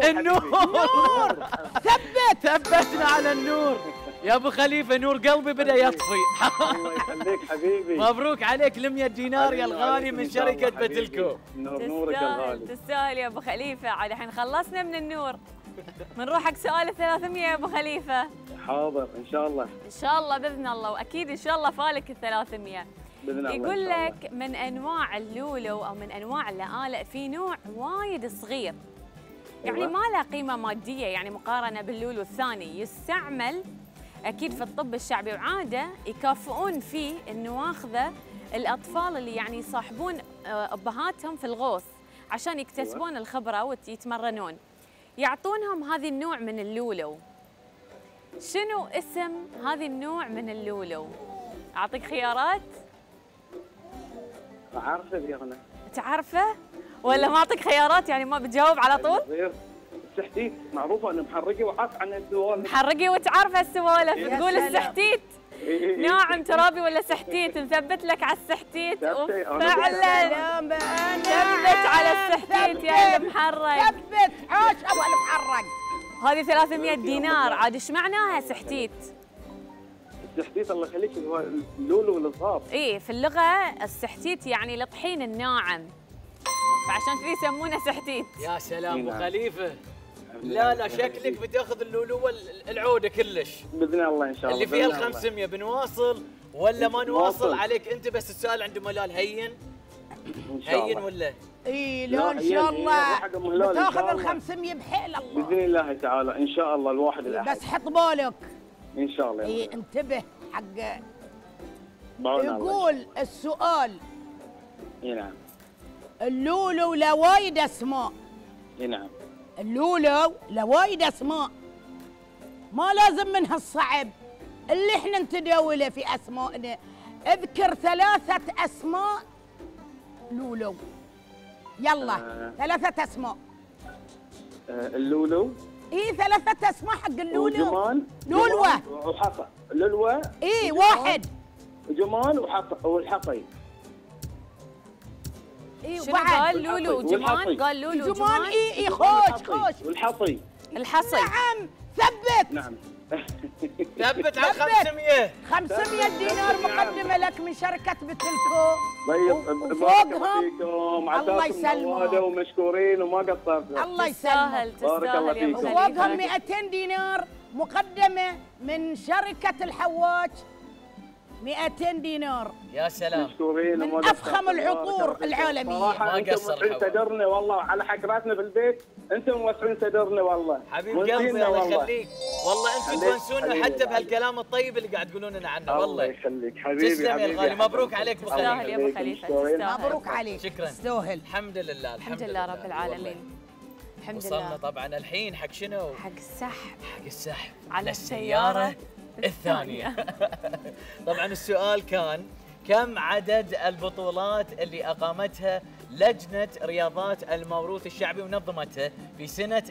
ثبتنا على النور يا ابو خليفه. نور قلبي بدا يطفي. الله يخليك حبيبي. مبروك عليك ال 100 دينار يا الغالي من شركه باتلكو. نورك يا الغالي. تستاهل يا ابو خليفه. عاد الحين خلصنا من النور، بنروح حق سؤال 300 يا ابو خليفه. حاضر ان شاء الله. ان شاء الله باذن الله، واكيد ان شاء الله فالك ال 300 باذن الله. يقول لك من انواع اللولو او من انواع اللآلئ في نوع وايد صغير، يعني ما له قيمه ماديه يعني مقارنه باللولو الثاني. يستعمل اكيد في الطب الشعبي، وعاده يكافئون فيه النواخذه الاطفال اللي يعني يصاحبون ابهاتهم في الغوص عشان يكتسبون الخبره ويتمرنون. يعطونهم هذه النوع من اللولو. شنو اسم هذه النوع من اللولو؟ اعطيك خيارات. عارفه يا انا. تعرفه ولا ما اعطيك خيارات يعني ما بتجاوب على طول؟ السحتيت معروفه انه محرقه وعارف عن السوالف. محرقه وتعرف السوالف. تقول السحتيت. ناعم ترابي ولا سحتيت؟ نثبت لك على السحتيت. وفعلا ثبت على السحتيت يا المحرق. ثبت حوش ابو المحرق. هذه 300 دينار. عاد ايش معناها سحتيت؟ السحتيت الله يخليك هو اللولو الصغار. ايه في اللغه السحتيت يعني الطحين الناعم، فعشان كذي يسمونه سحتيت. يا سلام ابو خليفه. لا شكلك بتاخذ اللولو العوده كلش باذن الله ان شاء الله. اللي فيها ال 500 بنواصل ولا ما نواصل عليك انت؟ بس السؤال عند ملال هين ولا؟ اي لا ان شاء الله بتاخذ ال 500 بحيل الله باذن الله تعالى ان شاء الله. الواحد الاحد بس حط بالك ان شاء الله. اي انتبه حق بعون الله. يقول السؤال اي نعم. اللولو له وايد اسماء. اي نعم. اللولو له وايد اسماء، ما لازم منها الصعب اللي احنا نتداوله في اسمائنا. اذكر 3 اسماء لولو. يلا 3 اسماء. اللولو. اي 3 اسماء حق اللولو. جمال. لولوه وحصى. لولوه. اي واحد. جمال والحصي. اي شنو قال؟ لولو وجمان. قال لولو وجمان. اي خوش. والحصي. الحصي. نعم ثبت. نعم. ثبت على 500. 500 دينار مقدمه لك من شركه بتلكو. طيب وفوقهم الله يسلمك ومشكورين وما قصرتوا. الله يسلمك. بارك الله فيكم. وفوقهم 200 دينار مقدمه من شركه الحواج. 200 دينار. يا سلام. مشكورين من افخم العطور العالميه. صراحه انتم موسعين صدرنا والله على حكراتنا في البيت، انتم موسعين صدرنا والله. حبيب قلبي الله يخليك، والله انتم تونسونا حتى بهالكلام الطيب اللي قاعد تقولون لنا عنه والله. الله يخليك حبيبي. تسلم يا الغالي، مبروك عليك ابو خليفه. تستاهل يا ابو خليفه. مبروك عليك. شكرا. تستاهل. الحمد لله. الحمد لله رب العالمين. الحمد لله. وصلنا طبعا الحين حق شنو؟ حق السحب. حق السحب على السيارة الثانية. طبعا السؤال كان كم عدد البطولات اللي أقامتها لجنة رياضات الموروث الشعبي ونظمتها في سنة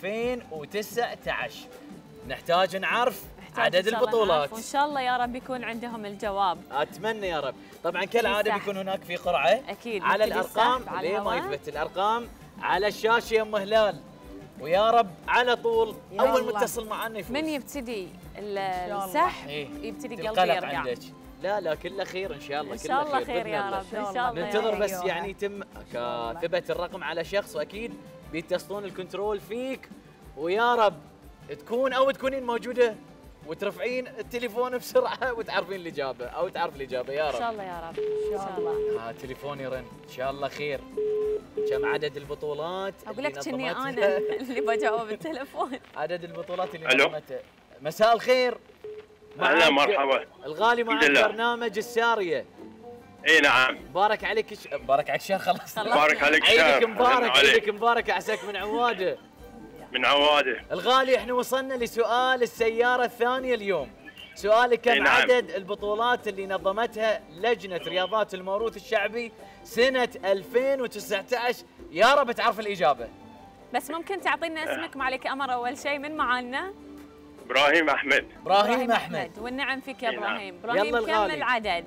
2019؟ نحتاج نعرف عدد البطولات. وإن شاء الله يا رب يكون عندهم الجواب. أتمنى يا رب. طبعا كالعادة بيكون هناك في قرعة أكيد على الأرقام. ليه ما يثبت الأرقام على الشاشة يا أم هلال، ويا رب على طول أول متصل معنا يفوز. من يبتدي السحب يبتدي قلبي يرجع. عندك. لا كله خير ان شاء الله. ان شاء الله خير يا رب. ان شاء الله ننتظر بس يعني يتم ثبت الرقم على شخص، واكيد بيتصلون الكنترول فيك، ويا رب تكونين موجوده وترفعين التليفون بسرعه وتعرفين الاجابه او تعرف الاجابه يا رب. ان شاء الله يا رب. ان شاء الله. تليفوني يرن ان شاء الله خير. كم عدد البطولات؟ اقول لك كني انا اللي بجاوب التليفون. عدد البطولات اللي نظمتها. مساء الخير. هلا مرحبا. الغالي معك برنامج الساريه. اي نعم. مبارك عليك مبارك عليك الشهر. خلاص مبارك عليك الشهر. عيدك مبارك. عيدك مبارك. عساك من عواده. من عواده. الغالي احنا وصلنا لسؤال السياره الثانيه اليوم. سؤالك كم نعم. عدد البطولات اللي نظمتها لجنه رياضات الموروث الشعبي سنه 2019؟ يا رب تعرف الاجابه. بس ممكن تعطينا اسمك معلك امر اول شيء من معانا؟ ابراهيم احمد. ابراهيم احمد. والنعم فيك يا ابراهيم. ابراهيم كم العدد؟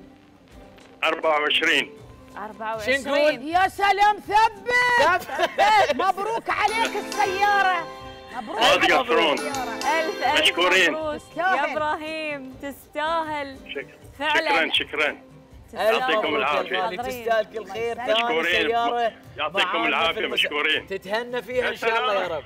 24. 24. يا سلام ثبت. مبروك عليك السيارة. مبروك. ما تقصرون. ألف مشكورين. يا ابراهيم تستاهل. فعلا. شكرا. يعطيكم العافية. تستاهل كل خير. مشكورين. يعطيكم العافية. مشكورين. تتهنى فيها ان شاء الله يا رب.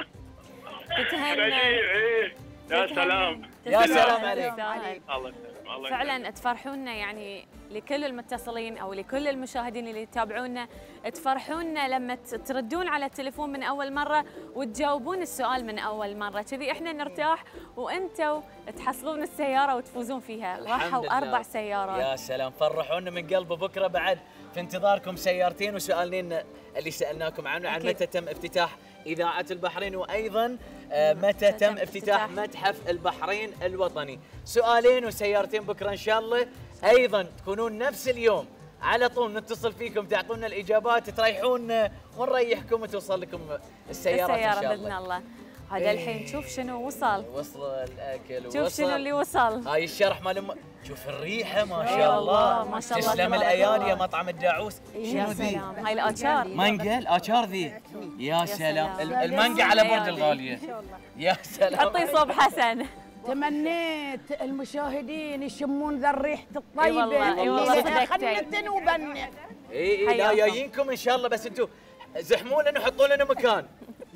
تتهنى. يا سلام. يا سلام عليك. الله يسلمك. فعلا تفرحونا يعني لكل المتصلين او لكل المشاهدين اللي يتابعونا، تفرحونا لما تردون على التليفون من اول مره وتجاوبون السؤال من اول مره، كذي احنا نرتاح وانتم تحصلون السياره وتفوزون فيها. راحوا 4 سيارات. يا سلام، فرحونا من قلب. بكره بعد في انتظاركم سيارتين وسؤالين اللي سالناكم عنه عن متى تم افتتاح إذاعة البحرين، وأيضاً متى تم افتتاح متحف البحرين الوطني. سؤالين وسيارتين بكرة إن شاء الله. أيضاً تكونون نفس اليوم على طول نتصل فيكم تعطونا الإجابات، تريحونا ونريحكم وتوصل لكم السيارات إن شاء الله بإذن الله. هذا الحين شوف شنو وصل. وصل الأكل. شوف شنو اللي وصل. هاي الشرح مال شوف الريحة ما شاء الله. ما شاء الله. تسلم الأيادي يا مطعم الداعوس. يا سلام. هاي الآشار. مانجا الآشار ذي. يا سلام. المانجا على برد الغالية. يا سلام. حطي صوب حسن. تمنيت المشاهدين يشمون ذا الريحة الطيبة اي والله اللي خنة وبنة. اي لا جايينكم ان شاء الله، بس انتم زحمونا وحطوا لنا مكان.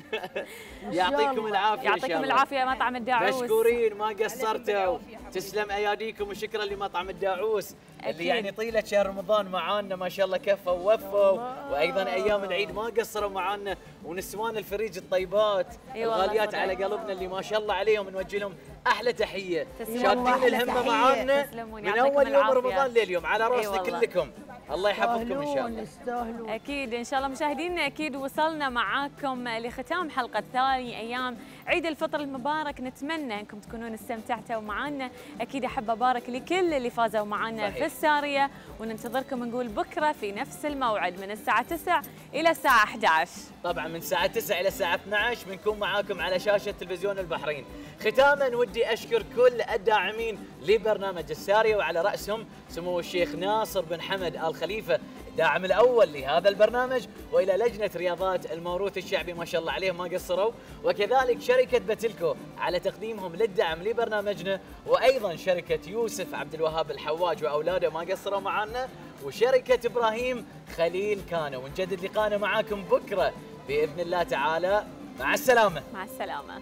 يعطيكم العافيه. يعطيكم العافيه مطعم الداعوس. مشكورين ما قصرتوا. تسلم اياديكم وشكرا لمطعم الداعوس اللي يعني طيله شهر رمضان معانا ما شاء الله كفوا ووفوا، وايضا ايام العيد ما قصروا معانا، ونسوان الفريج الطيبات الغاليات على قلبنا اللي ما شاء الله عليهم نوجه لهم احلى تحيه، شادين الهمه معانا من اول يوم رمضان لليوم، على راسنا كلكم. الله يحفظكم ان شاء الله. يستاهلون اكيد ان شاء الله. مشاهدينا اكيد وصلنا معاكم لختام حلقه ثاني ايام عيد الفطر المبارك، نتمنى انكم تكونون استمتعتوا معنا. اكيد احب ابارك لكل اللي فازوا معنا في الساريه، وننتظركم نقول بكره في نفس الموعد من الساعه 9 الى الساعه 11. طبعا من الساعه 9 الى الساعه 12 بنكون معاكم على شاشه تلفزيون البحرين. ختاما ودي اشكر كل الداعمين لبرنامج الساريه، وعلى راسهم سمو الشيخ ناصر بن حمد آل خليفه الداعم الاول لهذا البرنامج، والى لجنه رياضات الموروث الشعبي ما شاء الله عليهم ما قصروا، وكذلك شركه بتلكو على تقديمهم للدعم لبرنامجنا، وايضا شركه يوسف عبد الوهاب الحواج واولاده ما قصروا معنا، وشركه ابراهيم خليل كانوا. ونجدد لقاءنا معاكم بكره باذن الله تعالى. مع السلامه. مع السلامه.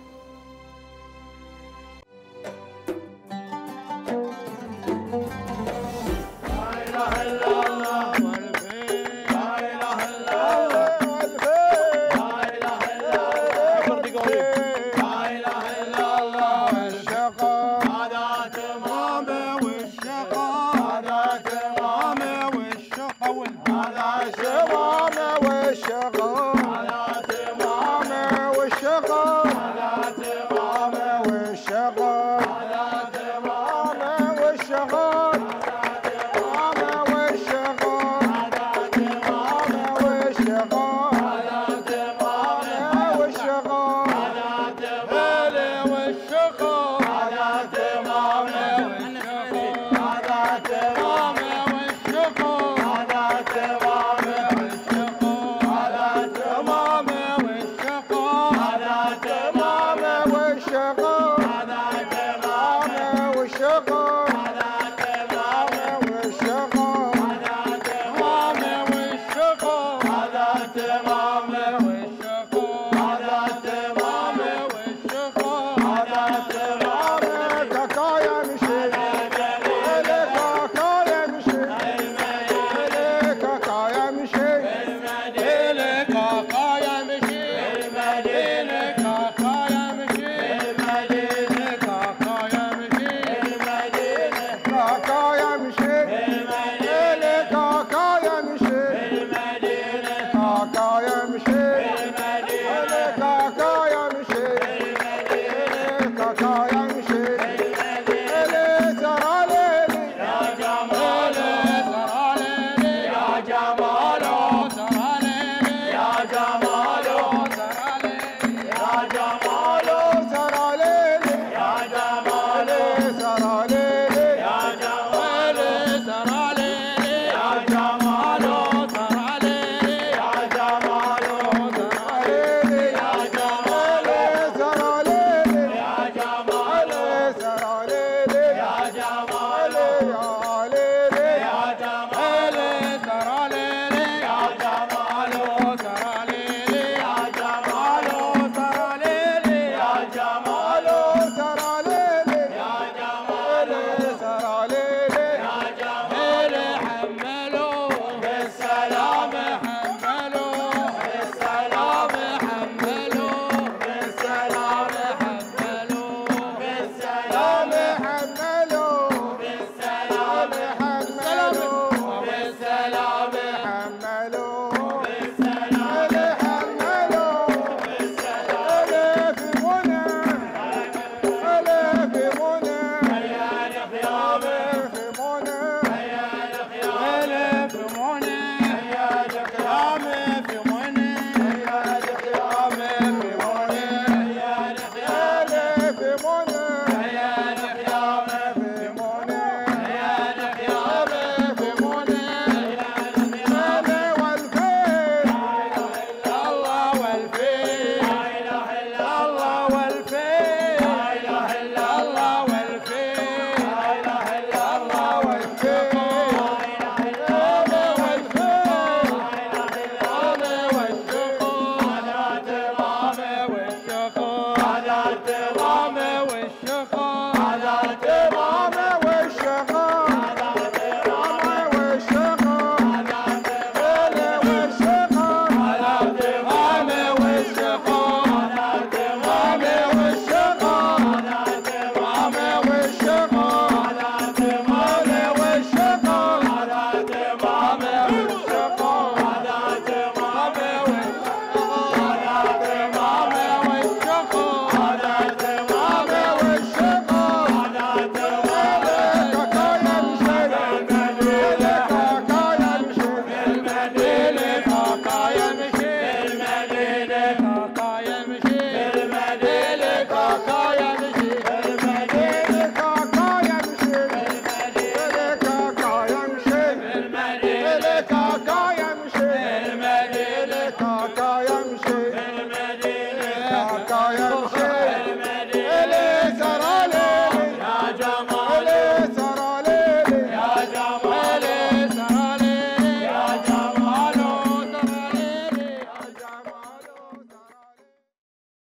Come on.